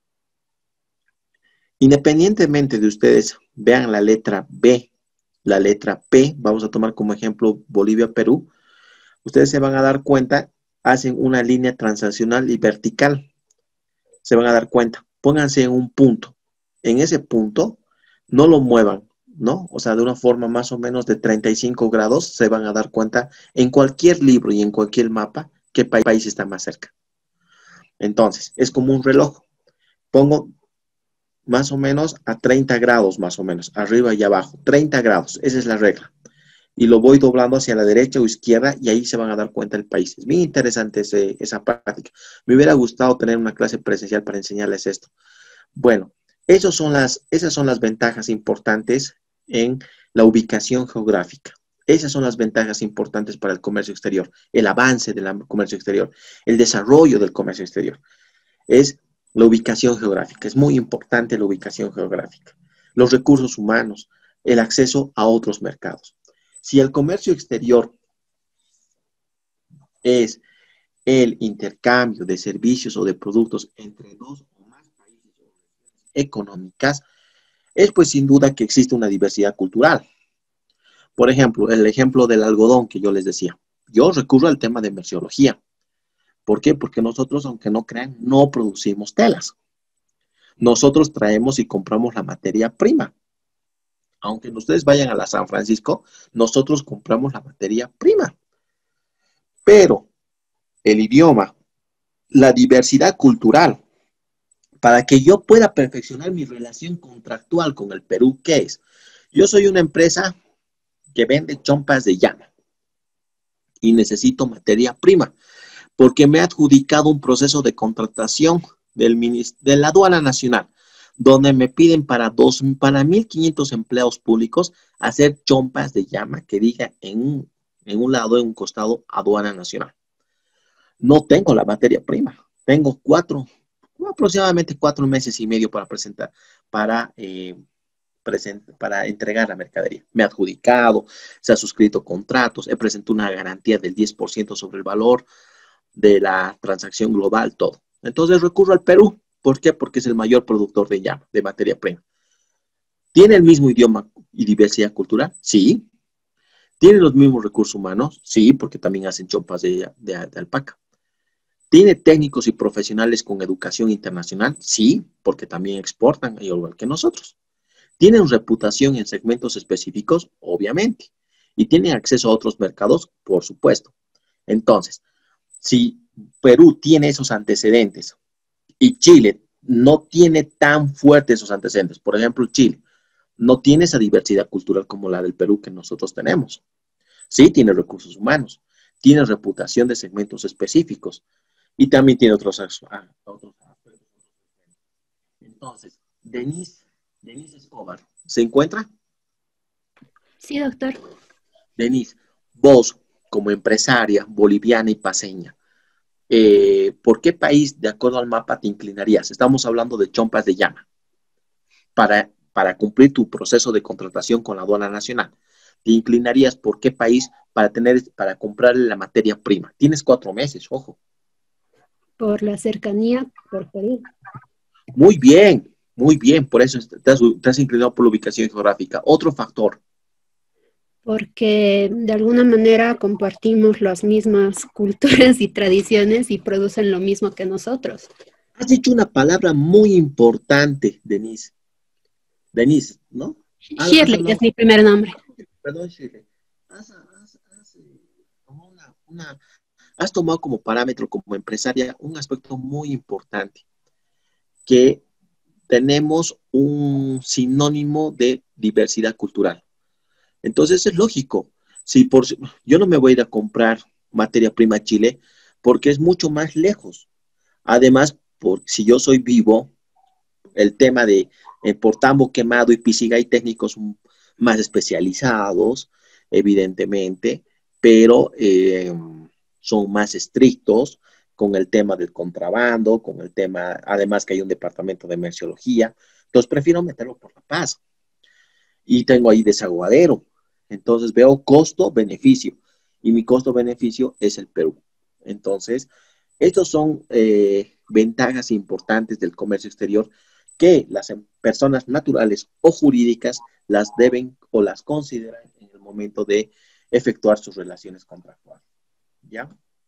Independientemente de ustedes vean la letra B, la letra P, vamos a tomar como ejemplo Bolivia-Perú, ustedes se van a dar cuenta, hacen una línea transaccional y vertical. Se van a dar cuenta, pónganse en un punto. En ese punto, no lo muevan, ¿no? O sea, de una forma más o menos de 35 grados, se van a dar cuenta en cualquier libro y en cualquier mapa qué país está más cerca. Entonces, es como un reloj. Pongo más o menos a 30 grados, más o menos, arriba y abajo. 30 grados, esa es la regla. Y lo voy doblando hacia la derecha o izquierda y ahí se van a dar cuenta del país. Es muy interesante esa práctica. Me hubiera gustado tener una clase presencial para enseñarles esto. Bueno, esas son las ventajas importantes en la ubicación geográfica. Esas son las ventajas importantes para el comercio exterior, el avance del comercio exterior, el desarrollo del comercio exterior. Es la ubicación geográfica, es muy importante la ubicación geográfica. Los recursos humanos, el acceso a otros mercados. Si el comercio exterior es el intercambio de servicios o de productos entre dos o más países o regiones económicas, es pues sin duda que existe una diversidad cultural. Por ejemplo, el ejemplo del algodón que yo les decía. Yo recurro al tema de merciología. ¿Por qué? Porque nosotros, aunque no crean, no producimos telas. Nosotros traemos y compramos la materia prima. Aunque ustedes vayan a la San Francisco, nosotros compramos la materia prima. Pero el idioma, la diversidad cultural, para que yo pueda perfeccionar mi relación contractual con el Perú, ¿qué es? Yo soy una empresa que vende chompas de llama y necesito materia prima porque me ha adjudicado un proceso de contratación de la aduana nacional, donde me piden para 1.500 empleados públicos hacer chompas de llama que diga en un lado, en un costado, aduana nacional. No tengo la materia prima. Tengo aproximadamente 4 meses y medio para presentar, para entregar la mercadería. Me ha adjudicado, se ha suscrito contratos, he presentado una garantía del 10% sobre el valor de la transacción global, todo. Entonces recurro al Perú. ¿Por qué? Porque es el mayor productor de llama, de materia prima. ¿Tiene el mismo idioma y diversidad cultural? Sí. ¿Tiene los mismos recursos humanos? Sí, porque también hacen chompas de alpaca. ¿Tiene técnicos y profesionales con educación internacional? Sí, porque también exportan, igual que nosotros. ¿Tienen reputación en segmentos específicos? Obviamente. ¿Y tienen acceso a otros mercados? Por supuesto. Entonces, si Perú tiene esos antecedentes y Chile no tiene tan fuertes esos antecedentes, por ejemplo, Chile no tiene esa diversidad cultural como la del Perú que nosotros tenemos. Sí, tiene recursos humanos, tiene reputación de segmentos específicos y también tiene otros aspectos. Entonces, Denise Escobar, ¿se encuentra? Sí, doctor. Denise, vos como empresaria boliviana y paceña, ¿por qué país, de acuerdo al mapa, te inclinarías? Estamos hablando de chompas de llama. Para cumplir tu proceso de contratación con la aduana nacional, ¿te inclinarías por qué país para comprarle la materia prima? Tienes 4 meses, ojo. Por la cercanía, por Perú. Muy bien, por eso te has inclinado por la ubicación geográfica. Otro factor. Porque de alguna manera compartimos las mismas culturas y tradiciones y producen lo mismo que nosotros. Has dicho una palabra muy importante, Denise. Denise, ¿no? Shirley es mi primer nombre. Perdón, Shirley. Has tomado como parámetro, como empresaria, un aspecto muy importante, que tenemos un sinónimo de diversidad cultural. Entonces es lógico. Yo no me voy a ir a comprar materia prima a Chile porque es mucho más lejos. Además, si yo soy vivo, el tema de Portambo, Quemado y Pisiga hay técnicos más especializados, evidentemente, pero son más estrictos con el tema del contrabando, con el tema, además que hay un departamento de merciología. Entonces prefiero meterlo por La Paz. Y tengo ahí desaguadero. Entonces veo costo-beneficio. Y mi costo-beneficio es el Perú. Entonces, estos son ventajas importantes del comercio exterior que las personas naturales o jurídicas las deben o las consideran en el momento de efectuar sus relaciones contractuales. ¿Ya?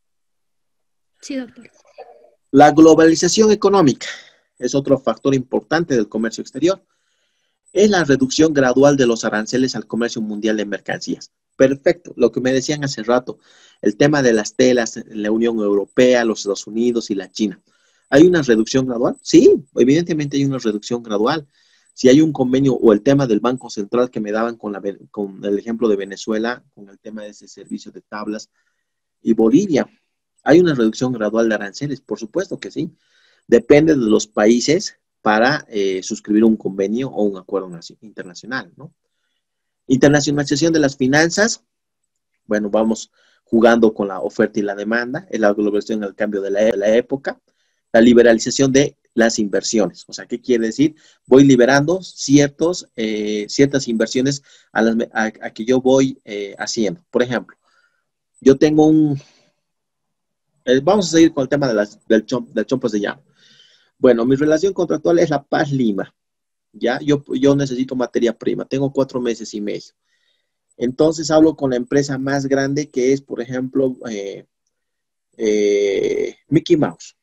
Sí, doctor. La globalización económica es otro factor importante del comercio exterior. Es la reducción gradual de los aranceles al comercio mundial de mercancías. Perfecto, lo que me decían hace rato, el tema de las telas en la Unión Europea, los Estados Unidos y la China. ¿Hay una reducción gradual? Sí, evidentemente hay una reducción gradual. Si hay un convenio o el tema del Banco Central que me daban con el ejemplo de Venezuela, con el tema de ese servicio de tablas, y Bolivia, ¿hay una reducción gradual de aranceles? Por supuesto que sí. Depende de los países para suscribir un convenio o un acuerdo internacional, ¿no? Internacionalización de las finanzas. Bueno, vamos jugando con la oferta y la demanda, la globalización al cambio de la época, la liberalización de las inversiones. O sea, ¿qué quiere decir? Voy liberando ciertas inversiones a que yo voy haciendo. Por ejemplo, yo tengo vamos a seguir con el tema del chompas de llama. Bueno, mi relación contractual es La Paz Lima. ¿Ya? Yo necesito materia prima. Tengo 4 meses y medio. Entonces hablo con la empresa más grande que es, por ejemplo, Mickey Mouse.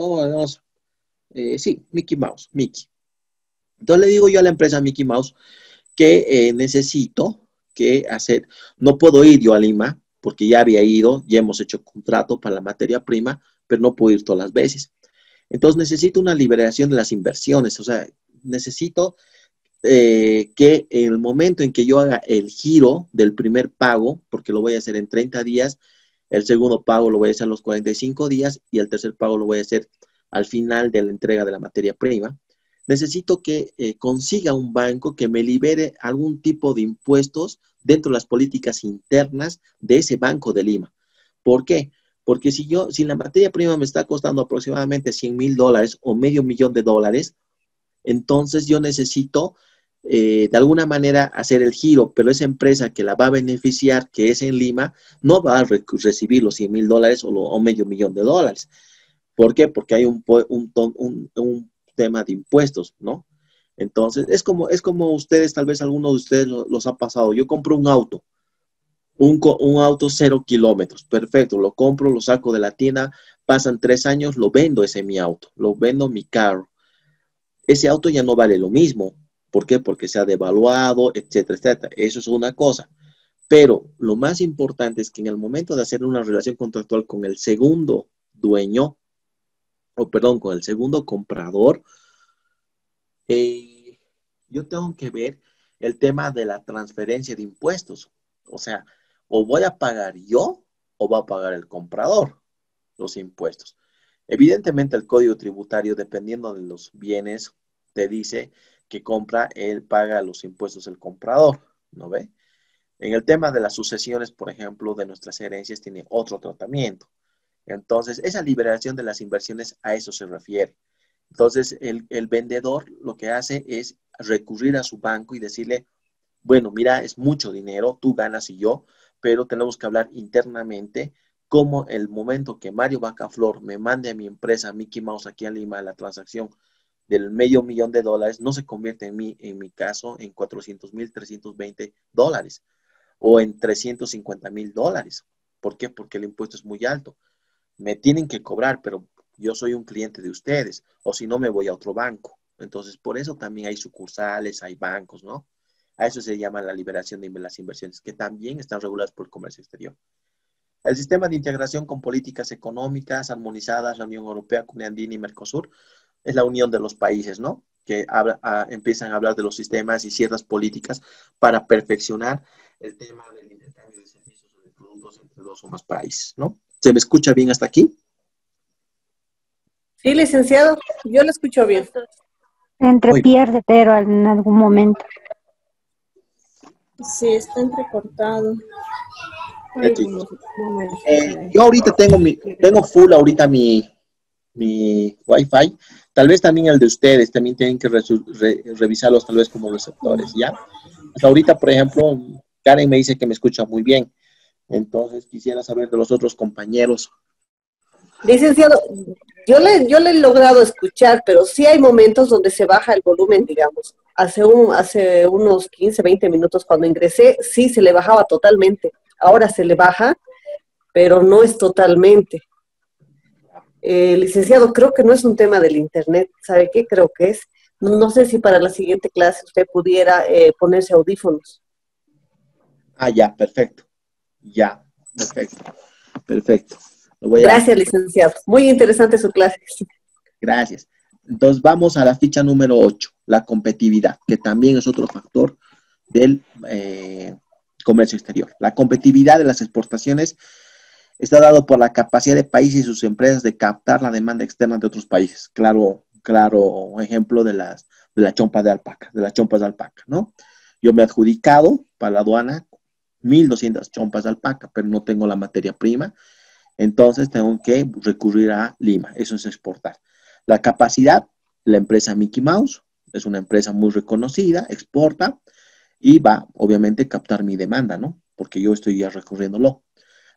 Sí, Mickey Mouse, Mickey. Entonces le digo yo a la empresa Mickey Mouse que necesito que hacer, no puedo ir yo a Lima, porque ya había ido, ya hemos hecho contrato para la materia prima, pero no puedo ir todas las veces. Entonces necesito una liberación de las inversiones, o sea, necesito que en el momento en que yo haga el giro del primer pago, porque lo voy a hacer en 30 días, el segundo pago lo voy a hacer en los 45 días y el tercer pago lo voy a hacer al final de la entrega de la materia prima. Necesito que consiga un banco que me libere algún tipo de impuestos dentro de las políticas internas de ese Banco de Lima. ¿Por qué? Porque si la materia prima me está costando aproximadamente $100,000 o $500,000, entonces yo necesito de alguna manera hacer el giro, pero esa empresa que la va a beneficiar, que es en Lima, no va a recibir los $100,000 o $500,000. ¿Por qué? Porque hay un tema de impuestos, ¿no? Entonces, es como ustedes, tal vez algunos de ustedes los ha pasado. Yo compro un auto, un auto 0 kilómetros, perfecto, lo compro, lo saco de la tienda, pasan 3 años, lo vendo ese mi auto, lo vendo mi carro. Ese auto ya no vale lo mismo. ¿Por qué? Porque se ha devaluado, etcétera, etcétera. Eso es una cosa. Pero lo más importante es que en el momento de hacer una relación contractual con el segundo dueño, con el segundo comprador, yo tengo que ver el tema de la transferencia de impuestos. O sea, o voy a pagar yo o va a pagar el comprador los impuestos. Evidentemente el código tributario, dependiendo de los bienes, te dice que compra, él paga los impuestos el comprador, ¿no ve? En el tema de las sucesiones, por ejemplo, de nuestras herencias, tiene otro tratamiento. Entonces, esa liberación de las inversiones a eso se refiere. Entonces, el vendedor lo que hace es recurrir a su banco y decirle, bueno, mira, es mucho dinero, tú ganas y yo, pero tenemos que hablar internamente cómo el momento que Mario Bacaflor me mande a mi empresa Mickey Mouse aquí en Lima la transacción del $500,000 no se convierte en mi caso en $400,000, $320 o en $350,000. ¿Por qué? Porque el impuesto es muy alto. Me tienen que cobrar, pero yo soy un cliente de ustedes, o si no me voy a otro banco. Entonces, por eso también hay sucursales, hay bancos, ¿no? A eso se llama la liberación de las inversiones, que también están reguladas por el comercio exterior. El sistema de integración con políticas económicas armonizadas, la Unión Europea, Comunidad Andina y Mercosur, es la unión de los países, ¿no? Que empiezan a hablar de los sistemas y ciertas políticas para perfeccionar el tema del intercambio de servicios o de productos entre 2 o más países, ¿no? ¿Se me escucha bien hasta aquí? Sí, licenciado, yo lo escucho bien. Entrepierde, pero en algún momento. Sí, está entrecortado. Yo ahorita tengo full ahorita mi Wi-Fi. Tal vez también el de ustedes, también tienen que revisarlos tal vez como receptores, ¿ya? Hasta ahorita, por ejemplo, Karen me dice que me escucha muy bien. Entonces, quisiera saber de los otros compañeros. Licenciado, yo le he logrado escuchar, pero sí hay momentos donde se baja el volumen, digamos. Hace unos 15, 20 minutos cuando ingresé, sí se le bajaba totalmente. Ahora se le baja, pero no es totalmente. Licenciado, creo que no es un tema del internet. ¿Sabe qué? Creo que es. No sé si para la siguiente clase usted pudiera ponerse audífonos. Ah, ya, perfecto. Ya, perfecto. Perfecto. Gracias, licenciado. Muy interesante su clase. Gracias. Entonces vamos a la ficha número 8, la competitividad, que también es otro factor del comercio exterior. La competitividad de las exportaciones está dado por la capacidad de países y sus empresas de captar la demanda externa de otros países. Claro ejemplo de las chompas de alpaca, ¿no? Yo me he adjudicado para la aduana 1,200 chompas de alpaca, pero no tengo la materia prima. Entonces tengo que recurrir a Lima. Eso es exportar. La capacidad, la empresa Mickey Mouse, es una empresa muy reconocida, exporta y va, obviamente, a captar mi demanda, ¿no? Porque yo estoy ya recurriéndolo.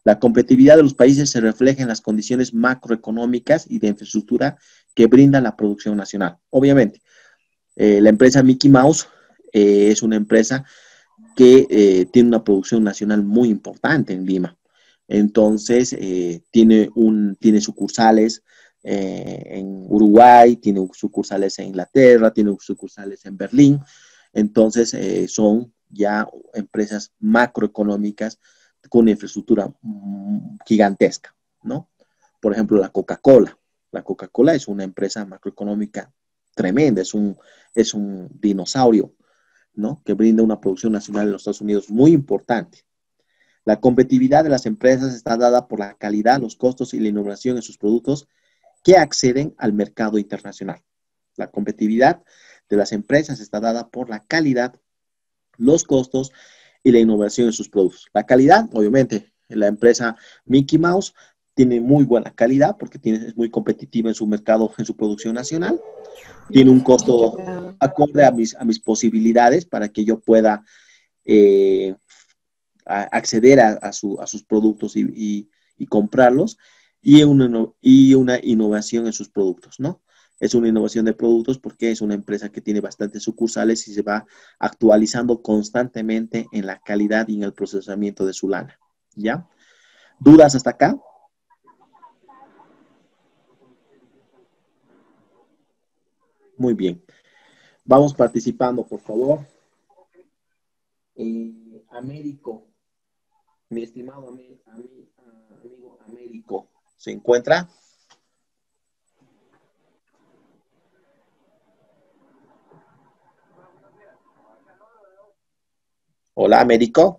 La competitividad de los países se refleja en las condiciones macroeconómicas y de infraestructura que brinda la producción nacional. Obviamente, la empresa Mickey Mouse es una empresa que tiene una producción nacional muy importante en Lima. Entonces, tiene sucursales en Uruguay, tiene sucursales en Inglaterra, tiene sucursales en Berlín. Entonces, son ya empresas macroeconómicas con infraestructura gigantesca, ¿no? Por ejemplo, la Coca-Cola. La Coca-Cola es una empresa macroeconómica tremenda, es un dinosaurio, ¿no? Que brinda una producción nacional en los Estados Unidos muy importante. La competitividad de las empresas está dada por la calidad, los costos y la innovación en sus productos que acceden al mercado internacional. La competitividad de las empresas está dada por la calidad, los costos y la innovación en sus productos. La calidad, obviamente, la empresa Mickey Mouse tiene muy buena calidad porque es muy competitiva en su mercado, en su producción nacional. Tiene un costo acorde a mis posibilidades para que yo pueda acceder a sus productos y comprarlos, y una innovación en sus productos, ¿no? Es una innovación de productos porque es una empresa que tiene bastantes sucursales y se va actualizando constantemente en la calidad y en el procesamiento de su lana, ¿ya? ¿Dudas hasta acá? Muy bien. Vamos participando, por favor. Américo, mi estimado amigo Américo, ¿se encuentra? Hola, Américo.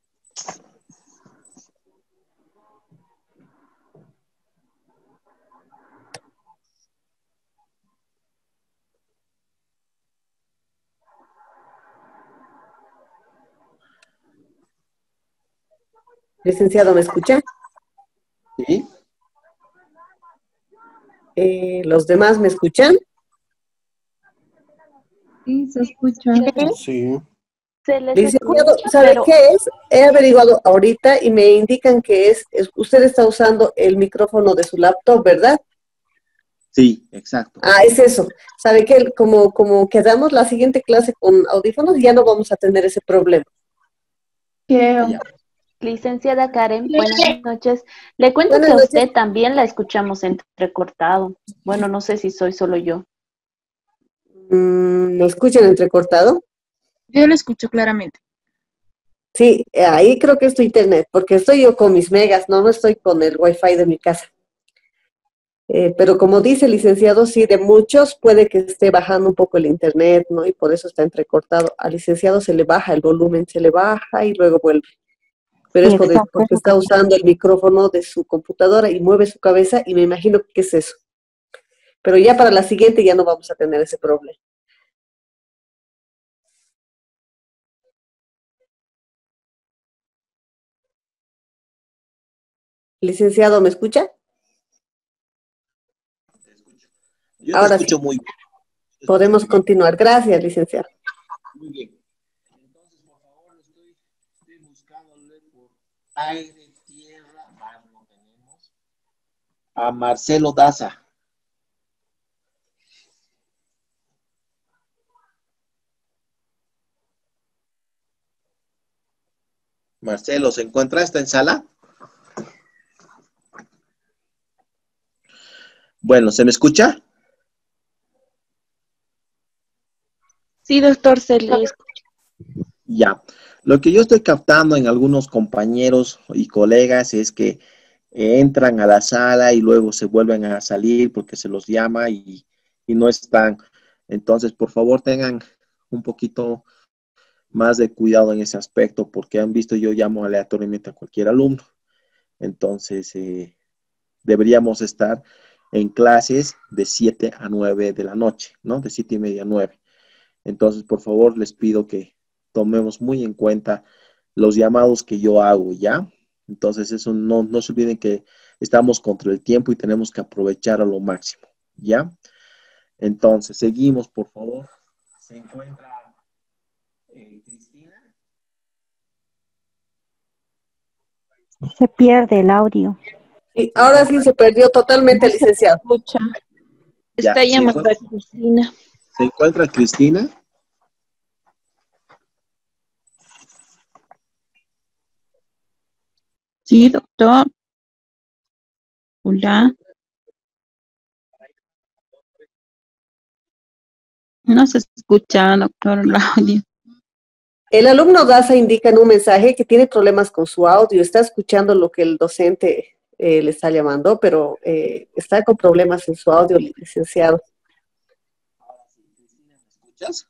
Licenciado, ¿me escucha? Sí. ¿Los demás me escuchan? Sí, se escucha. Sí. Se les Licenciado, escucha, ¿sabe pero qué es? He averiguado ahorita y me indican que usted está usando el micrófono de su laptop, ¿verdad? Sí, exacto. Ah, es eso. ¿Sabe qué? Como quedamos la siguiente clase con audífonos, ya no vamos a tener ese problema. Quiero. licenciada Karen, buenas noches. Le cuento Buenas que a noches. usted también la escuchamos entrecortado. Bueno, no sé si soy solo yo. ¿Me escuchan entrecortado? Yo lo escucho claramente. Sí, ahí creo que es tu internet, porque estoy yo con mis megas, no estoy con el wifi de mi casa. Pero como dice el licenciado, sí, de muchos puede que esté bajando un poco el internet, ¿no? Y por eso está entrecortado. Al licenciado se le baja el volumen, se le baja y luego vuelve. Pero Sí, es exacto, porque eso está usando el micrófono de su computadora y mueve su cabeza y me imagino que es eso. Pero ya para la siguiente ya no vamos a tener ese problema. Licenciado, ¿me escucha? Yo te Ahora escucho sí, muy bien. podemos continuar. Gracias, licenciado. Muy bien. Entonces, por favor, estoy buscándole por aire, tierra, mar no tenemos. A Marcelo Daza. Marcelo, ¿se encuentra esta en sala? Bueno, ¿se me escucha? Sí, doctor, se le escucha. Ya. Lo que yo estoy captando en algunos compañeros y colegas es que entran a la sala y luego se vuelven a salir porque se los llama y no están. Entonces, por favor, tengan un poquito más de cuidado en ese aspecto porque han visto, yo llamo aleatoriamente a cualquier alumno. Entonces, deberíamos estar en clases de 7 a 9 de la noche, ¿no? De 7:30 a 9. Entonces, por favor, les pido que tomemos muy en cuenta los llamados que yo hago, ¿ya? Entonces, eso no se olviden que estamos contra el tiempo y tenemos que aprovechar a lo máximo, ¿ya? Entonces, seguimos, por favor. Se encuentra Cristina. Se pierde el audio. Y ahora sí se perdió totalmente, licenciado. Ya, Está llamando a Cristina. ¿Se encuentra Cristina? Sí, doctor. Hola. No se escucha, doctor, el audio. El alumno DASA indica en un mensaje que tiene problemas con su audio, está escuchando lo que el docente le está llamando, pero está con problemas en su audio, licenciado. ¿Me escuchas?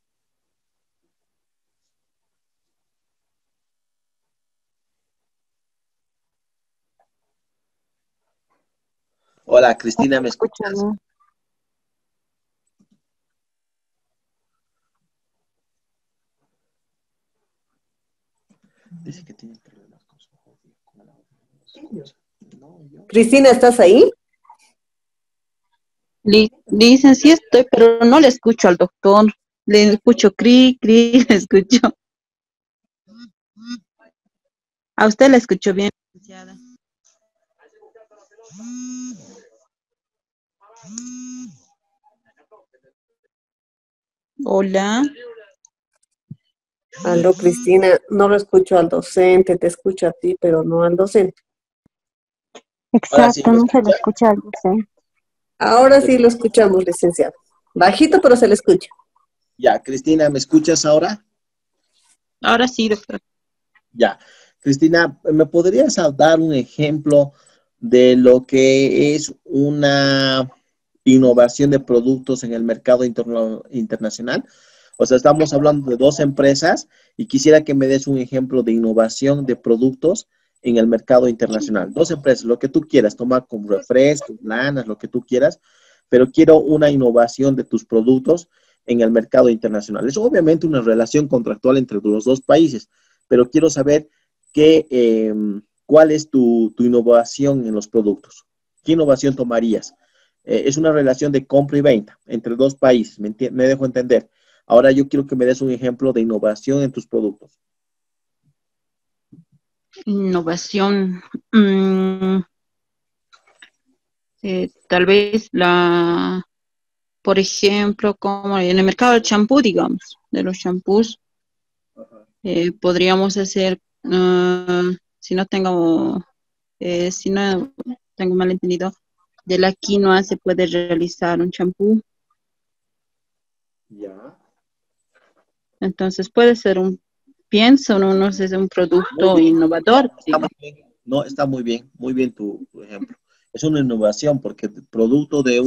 Hola, Cristina, ¿me escuchas? Dice que tiene problemas con su audio. Con el audio. No, Cristina, ¿estás ahí? Dicen, sí estoy, pero no le escucho al doctor. Le escucho cri, cri, le escucho. A usted le escucho bien, licenciada. Hola. Aló, Cristina, no lo escucho al docente, te escucho a ti, pero no al docente. Exacto, no se le escucha al docente. Ahora sí lo escuchamos, licenciado. Bajito, pero se le escucha. Ya, Cristina, ¿me escuchas ahora? Ahora sí, doctor. Ya. Cristina, ¿me podrías dar un ejemplo de lo que es una innovación de productos en el mercado internacional? O sea, estamos hablando de dos empresas y quisiera que me des un ejemplo de innovación de productos en el mercado internacional. Dos empresas, lo que tú quieras, tomar como refrescos, lanas, lo que tú quieras, pero quiero una innovación de tus productos en el mercado internacional. Es obviamente una relación contractual entre los dos países, pero quiero saber cuál es tu innovación en los productos. ¿Qué innovación tomarías? Es una relación de compra y venta entre dos países, me dejo entender. Ahora yo quiero que me des un ejemplo de innovación en tus productos. Innovación. Tal vez por ejemplo, como en el mercado del champú, digamos, de los champús, podríamos hacer, si no tengo malentendido, de la quinoa se puede realizar un champú. Ya. Entonces puede ser pienso, no sé, un producto innovador. No, está muy bien tu ejemplo. Es una innovación porque el producto de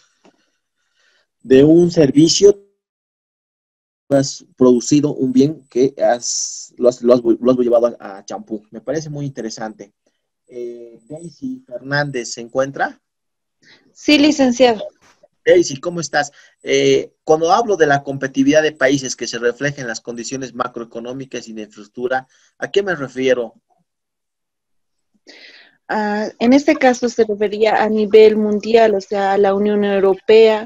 un servicio has producido un bien que lo has llevado a champú. Me parece muy interesante. Daisy Fernández, ¿se encuentra? Sí, licenciado. Daisy, ¿cómo estás? Cuando hablo de la competitividad de países que se refleja en las condiciones macroeconómicas y de infraestructura, ¿a qué me refiero? En este caso se refería a nivel mundial, o sea, a la Unión Europea,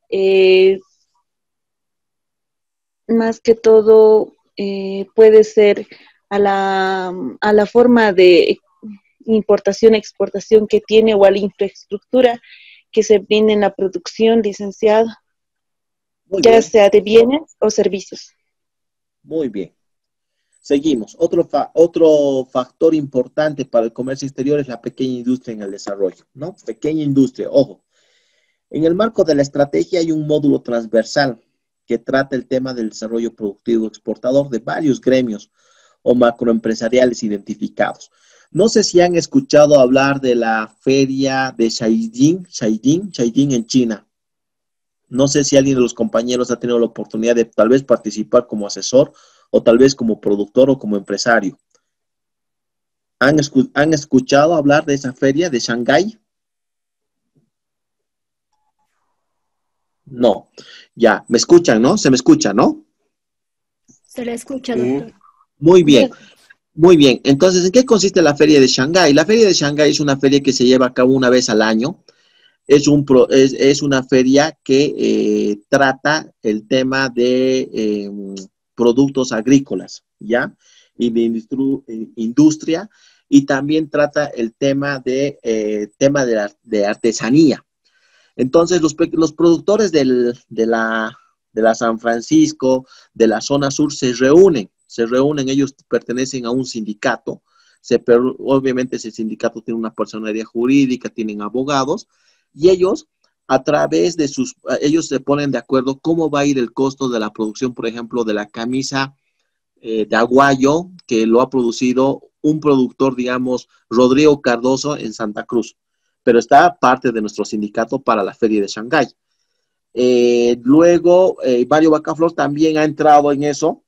más que todo puede ser a la forma de importación, exportación que tiene o a la infraestructura que se brinda en la producción, licenciado, ya sea de bienes o servicios. Muy bien. Seguimos. Otro factor importante para el comercio exterior es la pequeña industria en el desarrollo, ¿no? Pequeña industria, ojo. En el marco de la estrategia hay un módulo transversal que trata el tema del desarrollo productivo exportador de varios gremios o macroempresariales identificados. No sé si han escuchado hablar de la feria de Caixin en China. No sé si alguien de los compañeros ha tenido la oportunidad de tal vez participar como asesor o tal vez como productor o como empresario. ¿Han escuchado hablar de esa feria de Shanghái? No. Ya, me escuchan, ¿no? Se me escucha, ¿no? Se le escucha, doctor. Muy bien. Muy bien. Entonces, ¿en qué consiste la feria de Shanghái? La feria de Shanghái es una feria que se lleva a cabo una vez al año. Es una feria que trata el tema de productos agrícolas, ¿ya? Y de industria y también trata el tema de artesanía. Entonces, los productores de la San Francisco, de la zona sur, se reúnen, ellos pertenecen a un sindicato, obviamente ese sindicato tiene una personería jurídica, tienen abogados, y ellos, a través de ellos se ponen de acuerdo cómo va a ir el costo de la producción, por ejemplo, de la camisa de aguayo, que lo ha producido un productor, digamos, Rodrigo Cardoso en Santa Cruz, pero está parte de nuestro sindicato para la Feria de Shanghái. Luego, Mario Bacaflor también ha entrado en eso.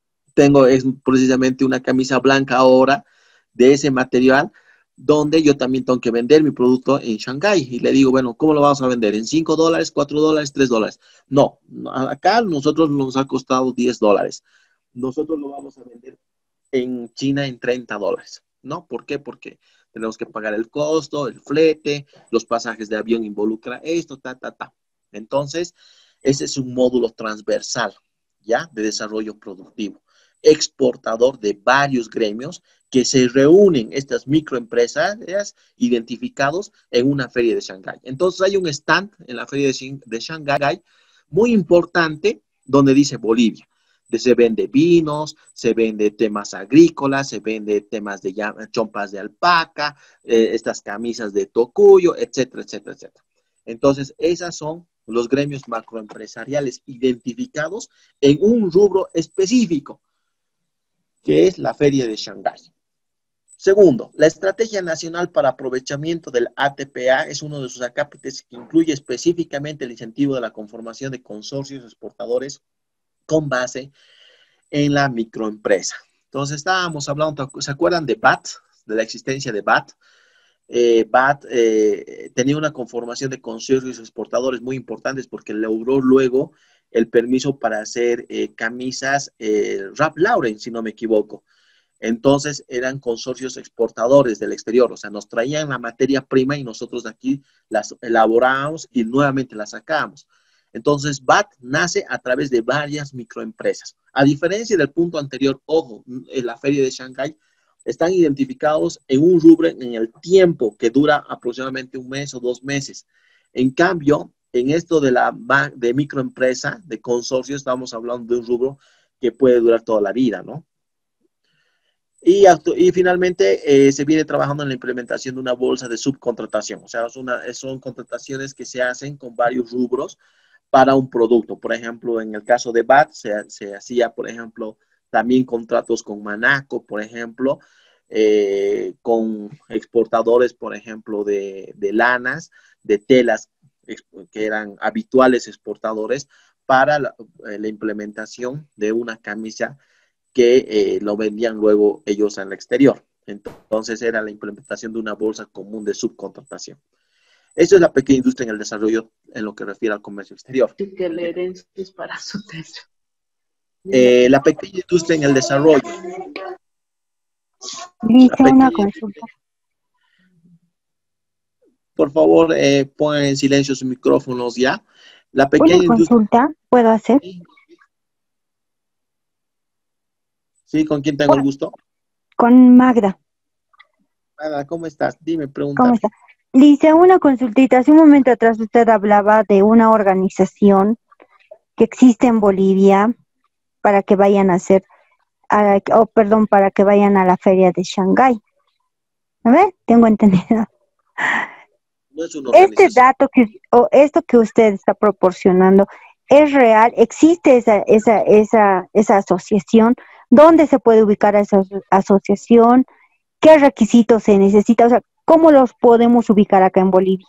Es precisamente una camisa blanca ahora de ese material, donde yo también tengo que vender mi producto en Shanghái. Y le digo, bueno, ¿cómo lo vamos a vender? ¿En $5, $4, $3? No, acá nosotros nos ha costado $10. Nosotros lo vamos a vender en China en $30, ¿no? ¿Por qué? Porque tenemos que pagar el costo, el flete, los pasajes de avión involucra esto, Entonces, ese es un módulo transversal, ¿ya? De desarrollo productivo, exportador de varios gremios que se reúnen, estas microempresas identificados en una feria de Shanghái. Entonces, hay un stand en la feria de Shanghái muy importante donde dice Bolivia. Se vende vinos, se vende temas agrícolas, se vende temas de chompas de alpaca, estas camisas de tocuyo, etcétera, etcétera, etcétera. Entonces, esas son los gremios macroempresariales identificados en un rubro específico, que es la Feria de Shanghái. Segundo, la Estrategia Nacional para Aprovechamiento del ATPA es uno de sus acápites que incluye específicamente el incentivo de la conformación de consorcios exportadores con base en la microempresa. Entonces estábamos hablando, ¿se acuerdan de BAT? De la existencia de BAT. BAT tenía una conformación de consorcios exportadores muy importantes porque logró luego el permiso para hacer camisas Ralph Lauren, si no me equivoco. Entonces eran consorcios exportadores del exterior, o sea, nos traían la materia prima y nosotros de aquí las elaborábamos y nuevamente las sacábamos. Entonces, BAT nace a través de varias microempresas. A diferencia del punto anterior, ojo, en la Feria de Shanghái, están identificados en un rubro en el tiempo que dura aproximadamente 1 mes o 2 meses. En cambio, en esto de microempresa, de consorcio, estamos hablando de un rubro que puede durar toda la vida, ¿no? Y finalmente se viene trabajando en la implementación de una bolsa de subcontratación. O sea, son contrataciones que se hacen con varios rubros para un producto. Por ejemplo, en el caso de BAT se hacía, por ejemplo, también contratos con Manaco, por ejemplo, con exportadores, por ejemplo, de lanas, de telas, que eran habituales exportadores para la implementación de una camisa que lo vendían luego ellos en el exterior. Entonces era la implementación de una bolsa común de subcontratación. Eso es la pequeña industria en el desarrollo en lo que refiere al comercio exterior. Que le den sus para su techo. La pequeña industria en el desarrollo. Dice una consulta. Por favor, pongan en silencio sus micrófonos ya. La pequeña ¿Una consulta puedo hacer? Sí, ¿con quién tengo el gusto? Con Magda. Magda, ¿cómo estás? Dime, pregúntame. ¿Cómo está? Dice una consultita. Hace un momento atrás usted hablaba de una organización que existe en Bolivia para que vayan a hacer, para que vayan a la feria de Shanghái. A ver, tengo entendido. No es una organización. Este dato esto que usted está proporcionando es real. ¿Existe esa asociación? ¿Dónde se puede ubicar esa asociación? ¿Qué requisitos se necesita? O sea, ¿cómo los podemos ubicar acá en Bolivia?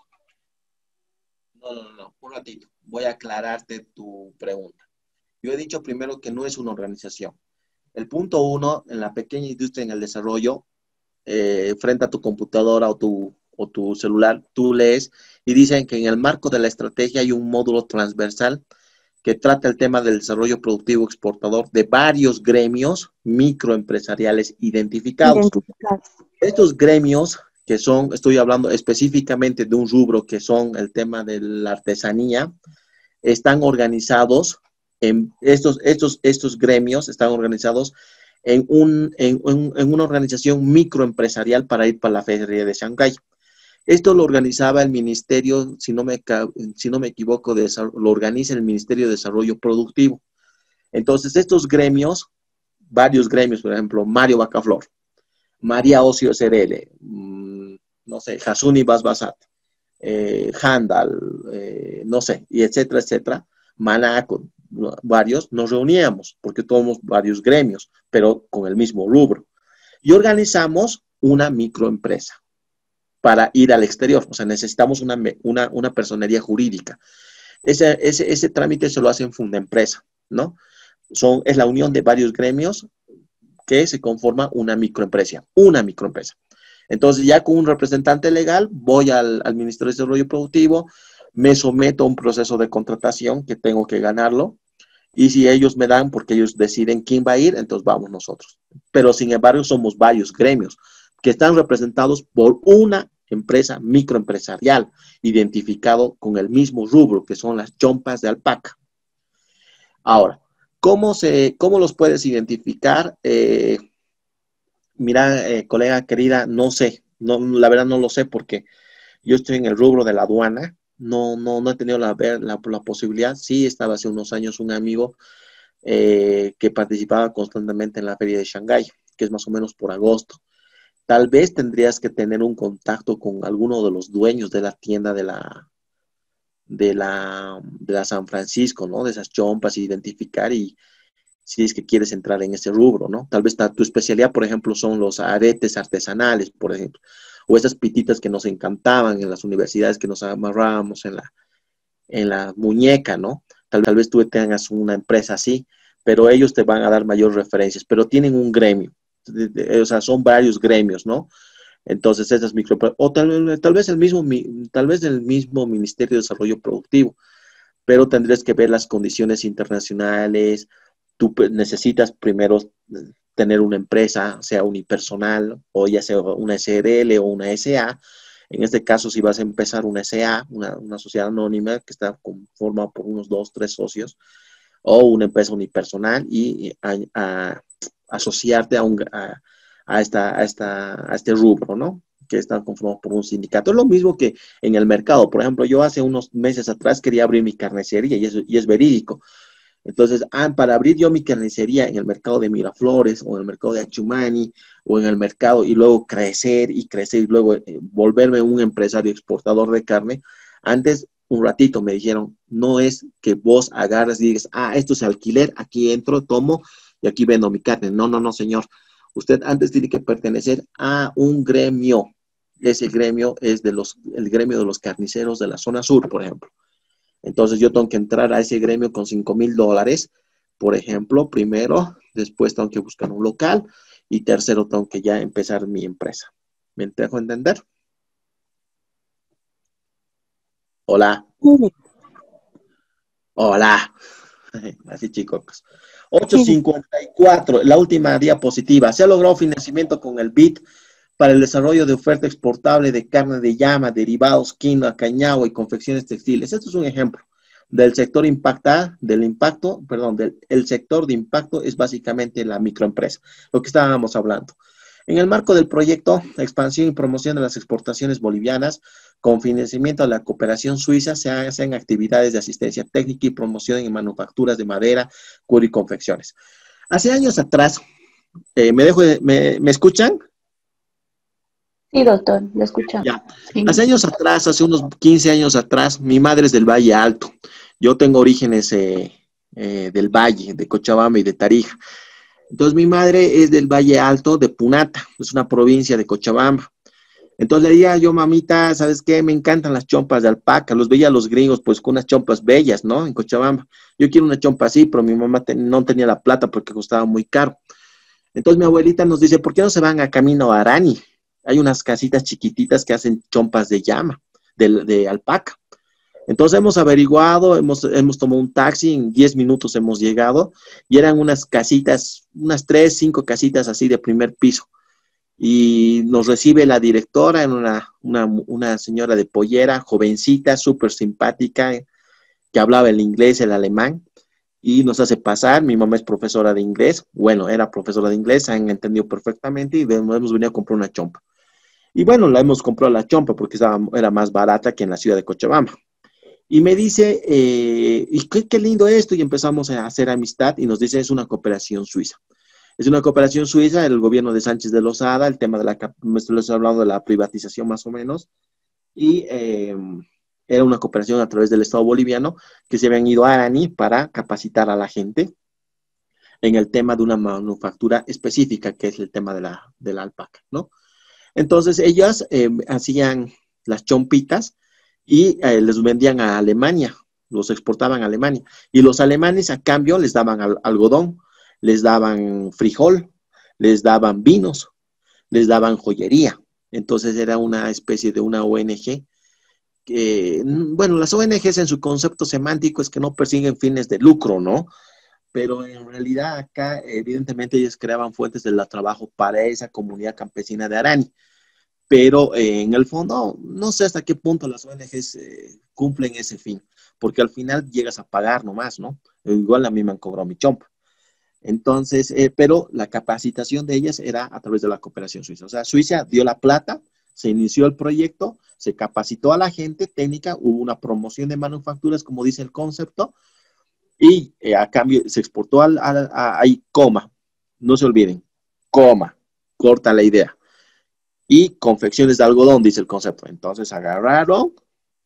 No, un ratito. Voy a aclararte tu pregunta. Yo he dicho primero que no es una organización. El punto 1, en la pequeña industria en el desarrollo, frente a tu computadora o tu celular, tú lees y dicen que en el marco de la estrategia hay un módulo transversal que trata el tema del desarrollo productivo exportador de varios gremios microempresariales identificados. Estos gremios que son, estoy hablando específicamente de un rubro que son el tema de la artesanía, están organizados estos gremios están organizados en una organización microempresarial para ir para la feria de Shanghái. Esto lo organizaba el Ministerio, si no me equivoco, lo organiza el Ministerio de Desarrollo Productivo. Entonces, estos gremios, varios gremios, por ejemplo, Mario Bacaflor, María Ocio SRL, no sé, Hasuni Basbasat, Handal, no sé, y etcétera, etcétera, Manaco, varios, nos reuníamos, porque somos varios gremios, pero con el mismo rubro. Y organizamos una microempresa para ir al exterior. O sea, necesitamos una personería jurídica. Ese trámite se lo hace en Fundempresa, ¿no? Es la unión de varios gremios que se conforma una microempresa. Entonces, ya con un representante legal, voy al Ministerio de Desarrollo Productivo, me someto a un proceso de contratación que tengo que ganarlo, y si ellos me dan, porque ellos deciden quién va a ir, entonces vamos nosotros. Pero, sin embargo, somos varios gremios que están representados por una empresa microempresarial, identificado con el mismo rubro, que son las chompas de alpaca. Ahora, ¿cómo los puedes identificar? Mira, colega querida, no sé, la verdad no lo sé, porque yo estoy en el rubro de la aduana, no he tenido la posibilidad. Sí, estaba hace unos años un amigo que participaba constantemente en la feria de Shanghái, que es más o menos por agosto. Tal vez tendrías que tener un contacto con alguno de los dueños de la tienda de la San Francisco, ¿no? De esas chompas, identificar, y si es que quieres entrar en ese rubro, ¿no? Tal vez tu especialidad, por ejemplo, son los aretes artesanales, por ejemplo, o esas pititas que nos encantaban en las universidades, que nos amarrábamos en la muñeca, ¿no? Tal vez tú tengas una empresa así, pero ellos te van a dar mayores referencias, pero tienen un gremio. O sea, son varios gremios, ¿no? Entonces, esas micro, o tal vez el mismo Ministerio de Desarrollo Productivo, pero tendrías que ver las condiciones internacionales. Tú necesitas primero tener una empresa, sea unipersonal, o ya sea una SRL o una SA. En este caso, si vas a empezar una SA, una sociedad anónima que está conformada por unos 2, 3 socios, o una empresa unipersonal, y asociarte a este rubro, ¿no? Que están conformados por un sindicato. Es lo mismo que en el mercado. Por ejemplo, yo hace unos meses atrás quería abrir mi carnicería, y es verídico. Entonces, para abrir yo mi carnicería en el mercado de Miraflores, o en el mercado de Achumani, o en el mercado, y luego crecer, y luego volverme un empresario exportador de carne, antes, un ratito me dijeron, no es que vos agarras y digas, esto es alquiler, aquí entro, tomo, y aquí vendo mi carne. No, señor. Usted antes tiene que pertenecer a un gremio. Ese gremio es el gremio de los carniceros de la zona sur, por ejemplo. Entonces, yo tengo que entrar a ese gremio con $5,000, por ejemplo, primero. Después tengo que buscar un local. Y tercero, tengo que ya empezar mi empresa. ¿Me dejo entender? Hola. Hola. Así, chicos. 8:54, la última diapositiva. Se ha logrado financiamiento con el BID para el desarrollo de oferta exportable de carne de llama, derivados, quinoa, cañagua y confecciones textiles. Esto es un ejemplo del sector el sector de impacto es básicamente la microempresa, lo que estábamos hablando. En el marco del proyecto Expansión y Promoción de las Exportaciones Bolivianas, con financiamiento de la cooperación suiza, se hacen actividades de asistencia técnica y promoción en manufacturas de madera, cuero y confecciones. Hace años atrás, ¿me escuchan? Sí, doctor, lo escuchamos. Ya. Hace años atrás, hace unos 15 años atrás, mi madre es del Valle Alto. Yo tengo orígenes del Valle, de Cochabamba y de Tarija. Entonces, mi madre es del Valle Alto de Punata, es una provincia de Cochabamba. Entonces, le decía yo, mamita, ¿sabes qué? Me encantan las chompas de alpaca. Los veía a los gringos, pues, con unas chompas bellas, ¿no? En Cochabamba. Yo quiero una chompa así, pero mi mamá no tenía la plata porque costaba muy caro. Entonces, mi abuelita nos dice, ¿por qué no se van a camino a Arani? Hay unas casitas chiquititas que hacen chompas de llama, de alpaca. Entonces hemos averiguado, hemos tomado un taxi, en 10 minutos hemos llegado, y eran unas casitas, unas 3, 5 casitas así de primer piso. Y nos recibe la directora, una señora de pollera, jovencita, súper simpática, que hablaba el inglés, el alemán, y nos hace pasar. Mi mamá es profesora de inglés, bueno, era profesora de inglés, han entendido perfectamente y hemos venido a comprar una chompa. Y bueno, la hemos comprado la chompa porque era más barata que en la ciudad de Cochabamba. Y me dice, y qué lindo esto, y empezamos a hacer amistad y nos dice, es una cooperación suiza. Es una cooperación suiza, el gobierno de Sánchez de Lozada, el tema de me estoy hablando de la privatización más o menos, y era una cooperación a través del Estado boliviano que se habían ido a Arani para capacitar a la gente en el tema de una manufactura específica, que es el tema de la alpaca, ¿no? Entonces ellas hacían las chompitas y les vendían a Alemania, los exportaban a Alemania. Y los alemanes a cambio les daban algodón, les daban frijol, les daban vinos, les daban joyería. Entonces era una especie de una ONG que, bueno, las ONGs en su concepto semántico es que no persiguen fines de lucro, ¿no? Pero en realidad acá, evidentemente, ellos creaban fuentes de trabajo para esa comunidad campesina de Arani. Pero en el fondo, no sé hasta qué punto las ONGs cumplen ese fin, porque al final llegas a pagar nomás, ¿no? Igual a mí me han cobrado mi chompa. Entonces, pero la capacitación de ellas era a través de la cooperación suiza. O sea, Suiza dio la plata, se inició el proyecto, se capacitó a la gente técnica, hubo una promoción de manufacturas, como dice el concepto, y a cambio se exportó ahí, coma, no se olviden, coma, corta la idea. Y confecciones de algodón, dice el concepto. Entonces agarraron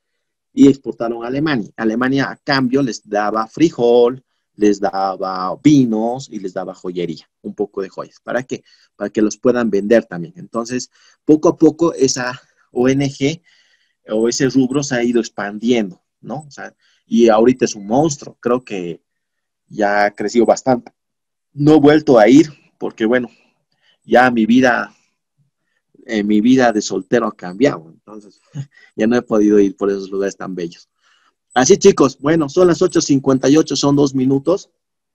y exportaron a Alemania. Alemania a cambio les daba frijol, les daba vinos y les daba joyería, un poco de joyas. ¿Para qué? Para que los puedan vender también. Entonces, poco a poco esa ONG o ese rubro se ha ido expandiendo, ¿no? O sea, y ahorita es un monstruo. Creo que ya ha crecido bastante. No he vuelto a ir porque, bueno, ya mi vida de soltero ha cambiado. Entonces, ya no he podido ir por esos lugares tan bellos. Así, chicos, bueno, son las 8:58, son 2 minutos.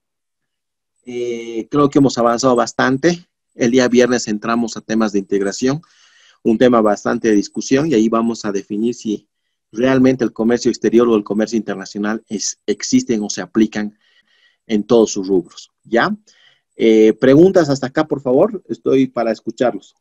Creo que hemos avanzado bastante. El día viernes entramos a temas de integración, un tema bastante de discusión, y ahí vamos a definir si realmente el comercio exterior o el comercio internacional existen o se aplican en todos sus rubros, ¿ya? Preguntas hasta acá, por favor. Estoy para escucharlos.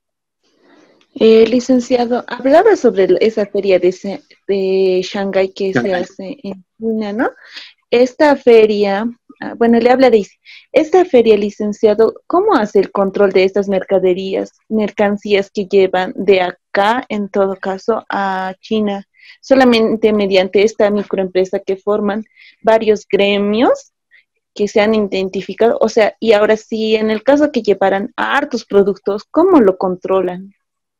Licenciado, hablaba sobre esa feria de Shanghái que se hace en China, ¿no? Esta feria, bueno, le habla Daisy. Esta feria, licenciado, ¿cómo hace el control de estas mercancías que llevan de acá, en todo caso, a China? Solamente mediante esta microempresa que forman varios gremios que se han identificado, o sea, y ahora sí, en el caso que llevaran a hartos productos, ¿cómo lo controlan?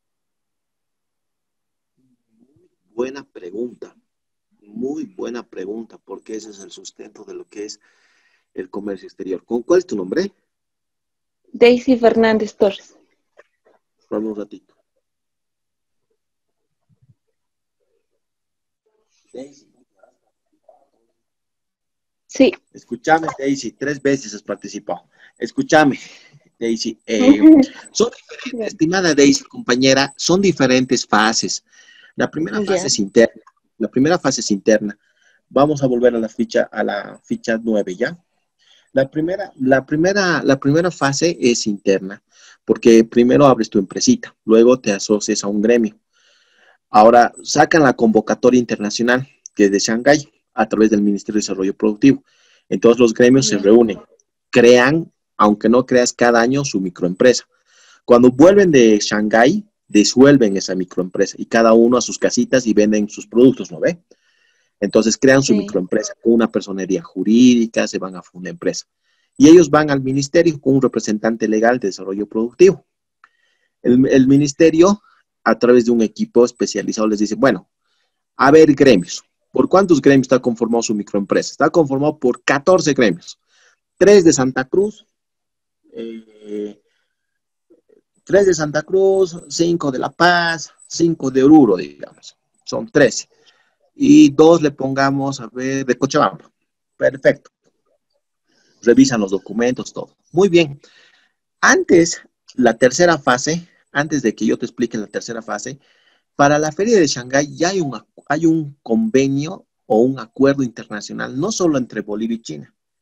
Buena pregunta, muy buena pregunta, porque ese es el sustento de lo que es el comercio exterior. ¿Cuál es tu nombre? Daisy Fernández Torres. Vamos un ratito. Daisy. Sí. Escúchame, Daisy, 3 veces has participado. Escúchame, Daisy. Son diferentes, estimada Daisy, compañera, son diferentes fases. La primera fase es interna. La primera fase es interna. Vamos a volver a la ficha 9, ¿ya? La primera fase es interna, porque primero abres tu empresita, luego te asocias a un gremio. Ahora sacan la convocatoria internacional, que es de Shanghái, a través del Ministerio de Desarrollo Productivo. Entonces los gremios se reúnen, crean, aunque no creas cada año, su microempresa. Cuando vuelven de Shanghái, disuelven esa microempresa y cada uno a sus casitas y venden sus productos, ¿no ve? Entonces crean su microempresa con una personería jurídica, se van a una empresa. Y ellos van al ministerio con un representante legal de desarrollo productivo. El ministerio, a través de un equipo especializado, les dice, bueno, a ver, gremios. ¿Por cuántos gremios está conformado su microempresa? Está conformado por 14 gremios. 3 de Santa Cruz, 3 de Santa Cruz, 5 de La Paz, 5 de Oruro, digamos. Son 13. Y 2 le pongamos, a ver, de Cochabamba. Perfecto. Revisan los documentos, todo. Muy bien. Antes, la tercera fase, antes de que yo te explique la tercera fase, para la Feria de Shanghái ya hay un convenio o un acuerdo internacional, no solo entre Bolivia y China,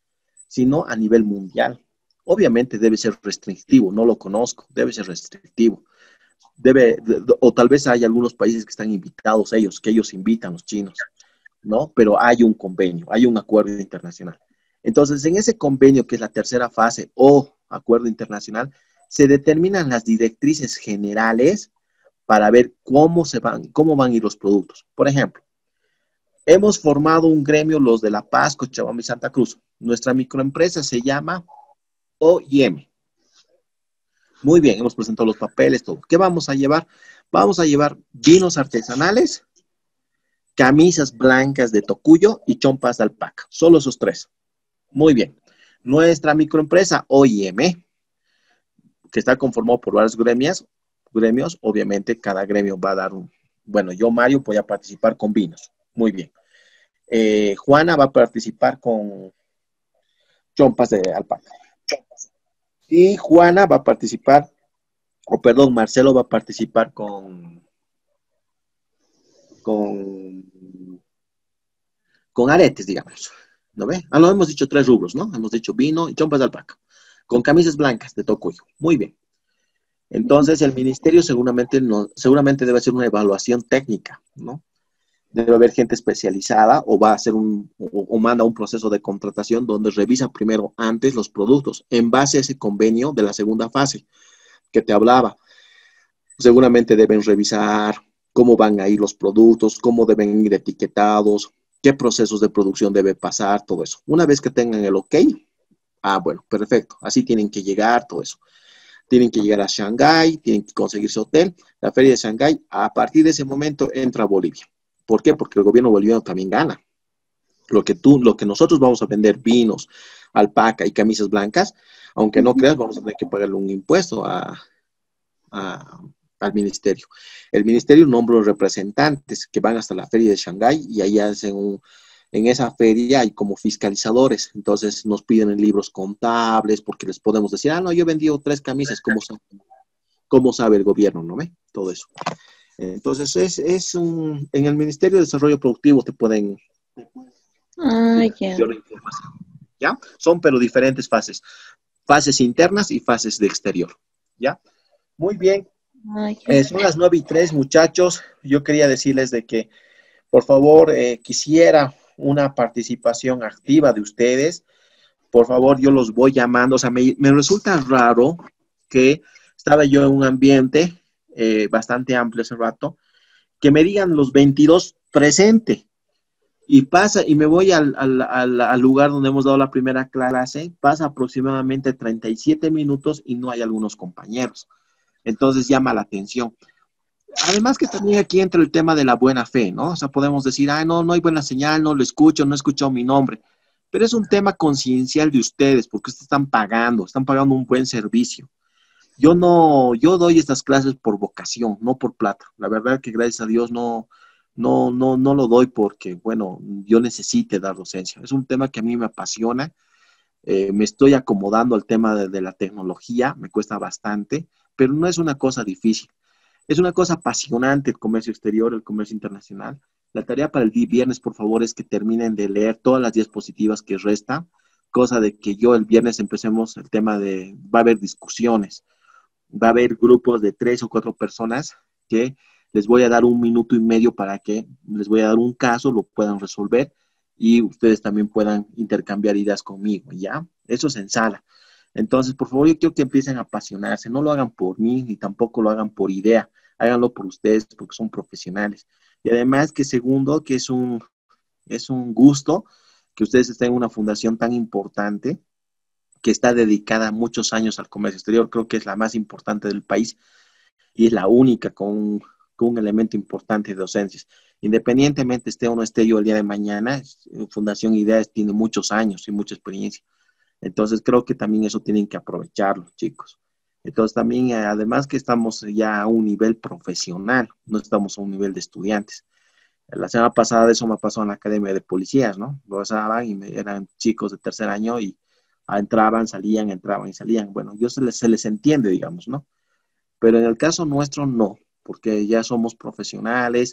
sino a nivel mundial. Obviamente debe ser restrictivo, no lo conozco, debe ser restrictivo. O tal vez hay algunos países que están invitados ellos, que ellos invitan a los chinos, ¿no? Pero hay un convenio, hay un acuerdo internacional. Entonces, en ese convenio, que es la tercera fase o acuerdo internacional, se determinan las directrices generales para ver cómo van a ir los productos. Por ejemplo, hemos formado un gremio, los de La Paz, Cochabamba y Santa Cruz. Nuestra microempresa se llama OIM. Muy bien, hemos presentado los papeles, todo. ¿Qué vamos a llevar? Vamos a llevar vinos artesanales, camisas blancas de tocuyo y chompas de alpaca. Solo esos tres. Muy bien. Nuestra microempresa OIM, que está conformado por varios gremios, obviamente cada gremio va a dar un... Bueno, yo, Mario, voy a participar con vinos. Muy bien. Juana va a participar con chompas de alpaca. Y Juana va a participar, Marcelo va a participar con aretes, digamos. ¿No ve? No, hemos dicho 3 rubros, ¿no? Hemos dicho vino y chompas de alpaca. Con camisas blancas de tocuyo. Muy bien. Entonces, el ministerio seguramente debe hacer una evaluación técnica, ¿no? Debe haber gente especializada o va a hacer o manda un proceso de contratación donde revisa primero antes los productos en base a ese convenio de la segunda fase que te hablaba. Seguramente deben revisar cómo van a ir los productos, cómo deben ir etiquetados, qué procesos de producción debe pasar, todo eso. Una vez que tengan el ok, bueno, perfecto, así tienen que llegar, todo eso. Tienen que llegar a Shanghái, tienen que conseguirse hotel. La feria de Shanghái, a partir de ese momento, entra a Bolivia. ¿Por qué? Porque el gobierno boliviano también gana. Lo que nosotros vamos a vender, vinos, alpaca y camisas blancas, aunque no creas, vamos a tener que pagarle un impuesto al ministerio. El ministerio nombra representantes que van hasta la feria de Shanghái y ahí en esa feria hay como fiscalizadores. Entonces nos piden libros contables porque les podemos decir, no, yo he vendido 3 camisas, ¿cómo sabe el gobierno? ¿No ve? Todo eso. Entonces, en el Ministerio de Desarrollo Productivo te pueden... ¿Ya? Son pero diferentes fases. Fases internas y fases de exterior. ¿Ya? Muy bien. Son las 9:03, muchachos. Yo quería decirles de que, por favor, quisiera una participación activa de ustedes. Por favor, yo los voy llamando. O sea, me resulta raro que estaba yo en un ambiente bastante amplio hace rato, que me digan los 22 presente, y me voy al lugar donde hemos dado la primera clase, pasa aproximadamente 37 minutos y no hay algunos compañeros. Entonces llama la atención. Además que también aquí entra el tema de la buena fe, ¿no? O sea, podemos decir, no hay buena señal, no lo escucho, no he escuchado mi nombre. Pero es un tema conciencial de ustedes, porque ustedes están pagando un buen servicio. Yo doy estas clases por vocación, no por plata. La verdad que gracias a Dios no lo doy porque, bueno, yo necesite dar docencia. Es un tema que a mí me apasiona. Me estoy acomodando al tema de la tecnología, me cuesta bastante, pero no es una cosa difícil. Es una cosa apasionante el comercio exterior, el comercio internacional. La tarea para el día viernes, por favor, es que terminen de leer todas las diapositivas que resta, cosa de que yo el viernes empecemos el tema va a haber discusiones. Va a haber grupos de 3 o 4 personas que les voy a dar 1 minuto y medio para que les voy a dar un caso, lo puedan resolver y ustedes también puedan intercambiar ideas conmigo, ¿ya? Eso es en sala. Entonces, por favor, yo quiero que empiecen a apasionarse. No lo hagan por mí ni tampoco lo hagan por idea. Háganlo por ustedes porque son profesionales. Y además que segundo, que es un gusto que ustedes estén en una fundación tan importante que está dedicada muchos años al comercio exterior. Creo que es la más importante del país y es la única con un elemento importante de docencias. Independientemente esté o no esté yo el día de mañana, Fundación Ideas tiene muchos años y mucha experiencia. Entonces creo que también eso tienen que aprovecharlo, chicos. Entonces también, además que estamos ya a un nivel profesional, no estamos a un nivel de estudiantes. La semana pasada eso me pasó en la Academia de Policías, ¿no? Lo pasaban y eran chicos de 3er año y entraban, salían, entraban y salían. Bueno, se les entiende, digamos, ¿no? Pero en el caso nuestro no, porque ya somos profesionales,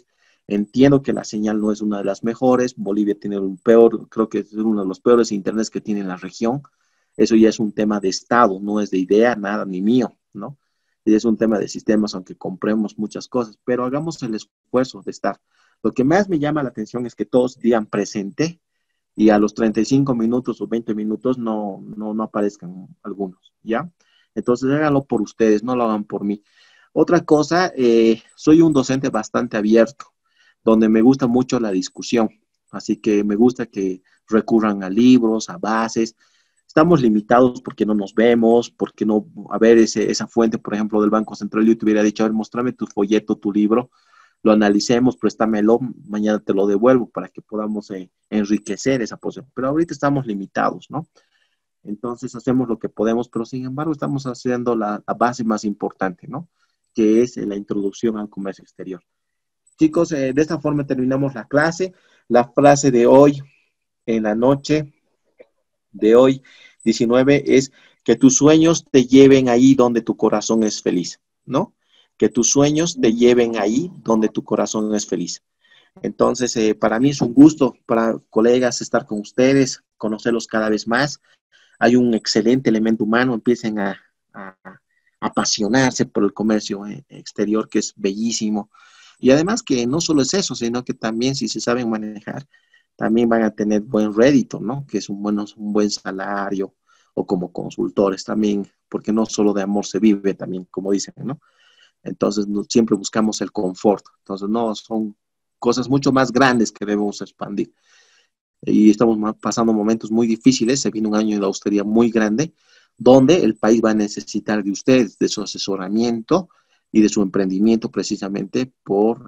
Entiendo que la señal no es una de las mejores. Bolivia tiene un peor, creo que es uno de los peores internets que tiene en la región. Eso ya es un tema de Estado, no es de idea, nada, ni mío, ¿no? Y es un tema de sistemas, aunque compremos muchas cosas, pero hagamos el esfuerzo de estar. Lo que más me llama la atención es que todos digan presente y a los 35 minutos o 20 minutos no aparezcan algunos, ¿ya? Entonces háganlo por ustedes, no lo hagan por mí. Otra cosa, soy un docente bastante abierto, donde me gusta mucho la discusión, así que me gusta que recurran a libros, a bases. Estamos limitados porque no nos vemos, porque no, a ver, esa fuente, por ejemplo, del Banco Central, yo te hubiera dicho, a ver, muéstrame tu folleto, tu libro, lo analicemos, préstamelo, mañana te lo devuelvo para que podamos enriquecer esa posición. Pero ahorita estamos limitados, ¿no? Entonces hacemos lo que podemos, pero sin embargo estamos haciendo la base más importante, ¿no? Que es la introducción al comercio exterior. Chicos, de esta forma terminamos la clase. La frase de hoy, en la noche de hoy, 19, es que tus sueños te lleven ahí donde tu corazón es feliz, ¿no? Que tus sueños te lleven ahí donde tu corazón es feliz. Entonces, para mí es un gusto, para colegas, estar con ustedes, conocerlos cada vez más. Hay un excelente elemento humano, empiecen a apasionarse por el comercio exterior, que es bellísimo. Y además que no solo es eso, sino que también si se saben manejar, también van a tener buen rédito, ¿no? Que es un buen salario, o como consultores también, porque no solo de amor se vive también, como dicen, ¿no? Entonces siempre buscamos el confort. Entonces no, son cosas mucho más grandes que debemos expandir. Y estamos pasando momentos muy difíciles, se viene un año de austeridad muy grande, donde el país va a necesitar de ustedes, de su asesoramiento y de su emprendimiento precisamente por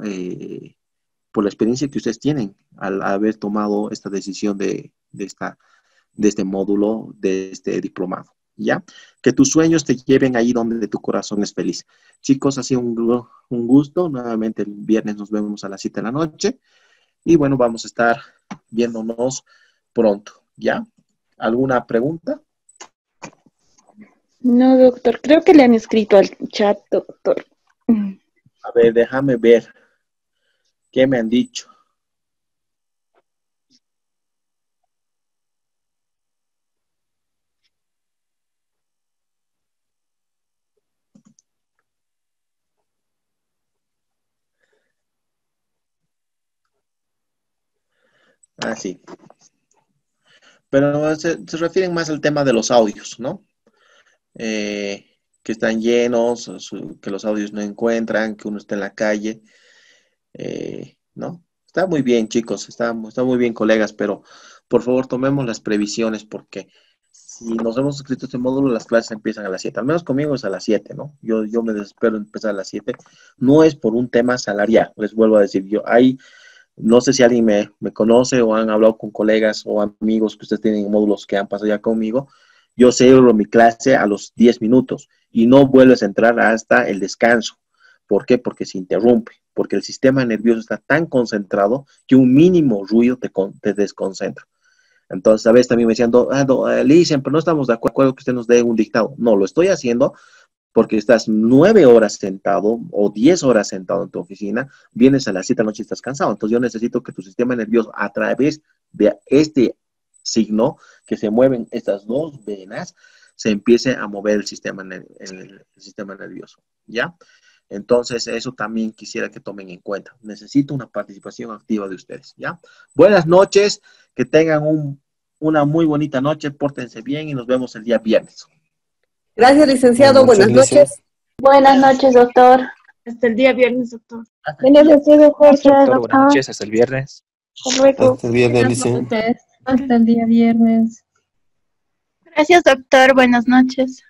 la experiencia que ustedes tienen al haber tomado esta decisión de este módulo, de este diplomado, ¿ya? Que tus sueños te lleven ahí donde tu corazón es feliz. Chicos, ha sido un gusto. Nuevamente el viernes nos vemos a las 7 de la noche. Y bueno, vamos a estar viéndonos pronto, ¿ya? ¿Alguna pregunta? No, doctor, creo que le han escrito al chat, doctor. A ver, déjame ver. ¿Qué me han dicho? Ah, sí. Pero se refieren más al tema de los audios, ¿no? Que están llenos, que los audios no encuentran, que uno está en la calle, ¿no? Está muy bien, chicos, está muy bien, colegas, pero por favor tomemos las previsiones porque si nos hemos escrito este módulo, las clases empiezan a las 7, al menos conmigo es a las 7, ¿no? Yo me desespero en empezar a las 7, no es por un tema salarial, les vuelvo a decir, no sé si alguien me conoce o han hablado con colegas o amigos que ustedes tienen módulos que han pasado ya conmigo. Yo cierro mi clase a los 10 minutos y no vuelves a entrar hasta el descanso. ¿Por qué? Porque se interrumpe, porque el sistema nervioso está tan concentrado que un mínimo ruido te desconcentra. Entonces, a veces también me decían, Licen, pero no estamos de acuerdo que usted nos dé un dictado. No, lo estoy haciendo porque estás 9 horas sentado o 10 horas sentado en tu oficina, vienes a las 7 de la noche y estás cansado. Entonces yo necesito que tu sistema nervioso, a través de este signo, que se mueven estas dos venas, se empiece a mover el sistema nervioso, ¿ya? Entonces eso también quisiera que tomen en cuenta. Necesito una participación activa de ustedes, ¿ya? Buenas noches, que tengan una muy bonita noche, pórtense bien y nos vemos el día viernes. Gracias, licenciado. Buenas noches. Buenas noches, doctor. Hasta el día viernes, doctor. Doctor, buenas noches, hasta el viernes. Hasta el viernes, licenciado. Hasta el día viernes. Gracias, doctor. Buenas noches.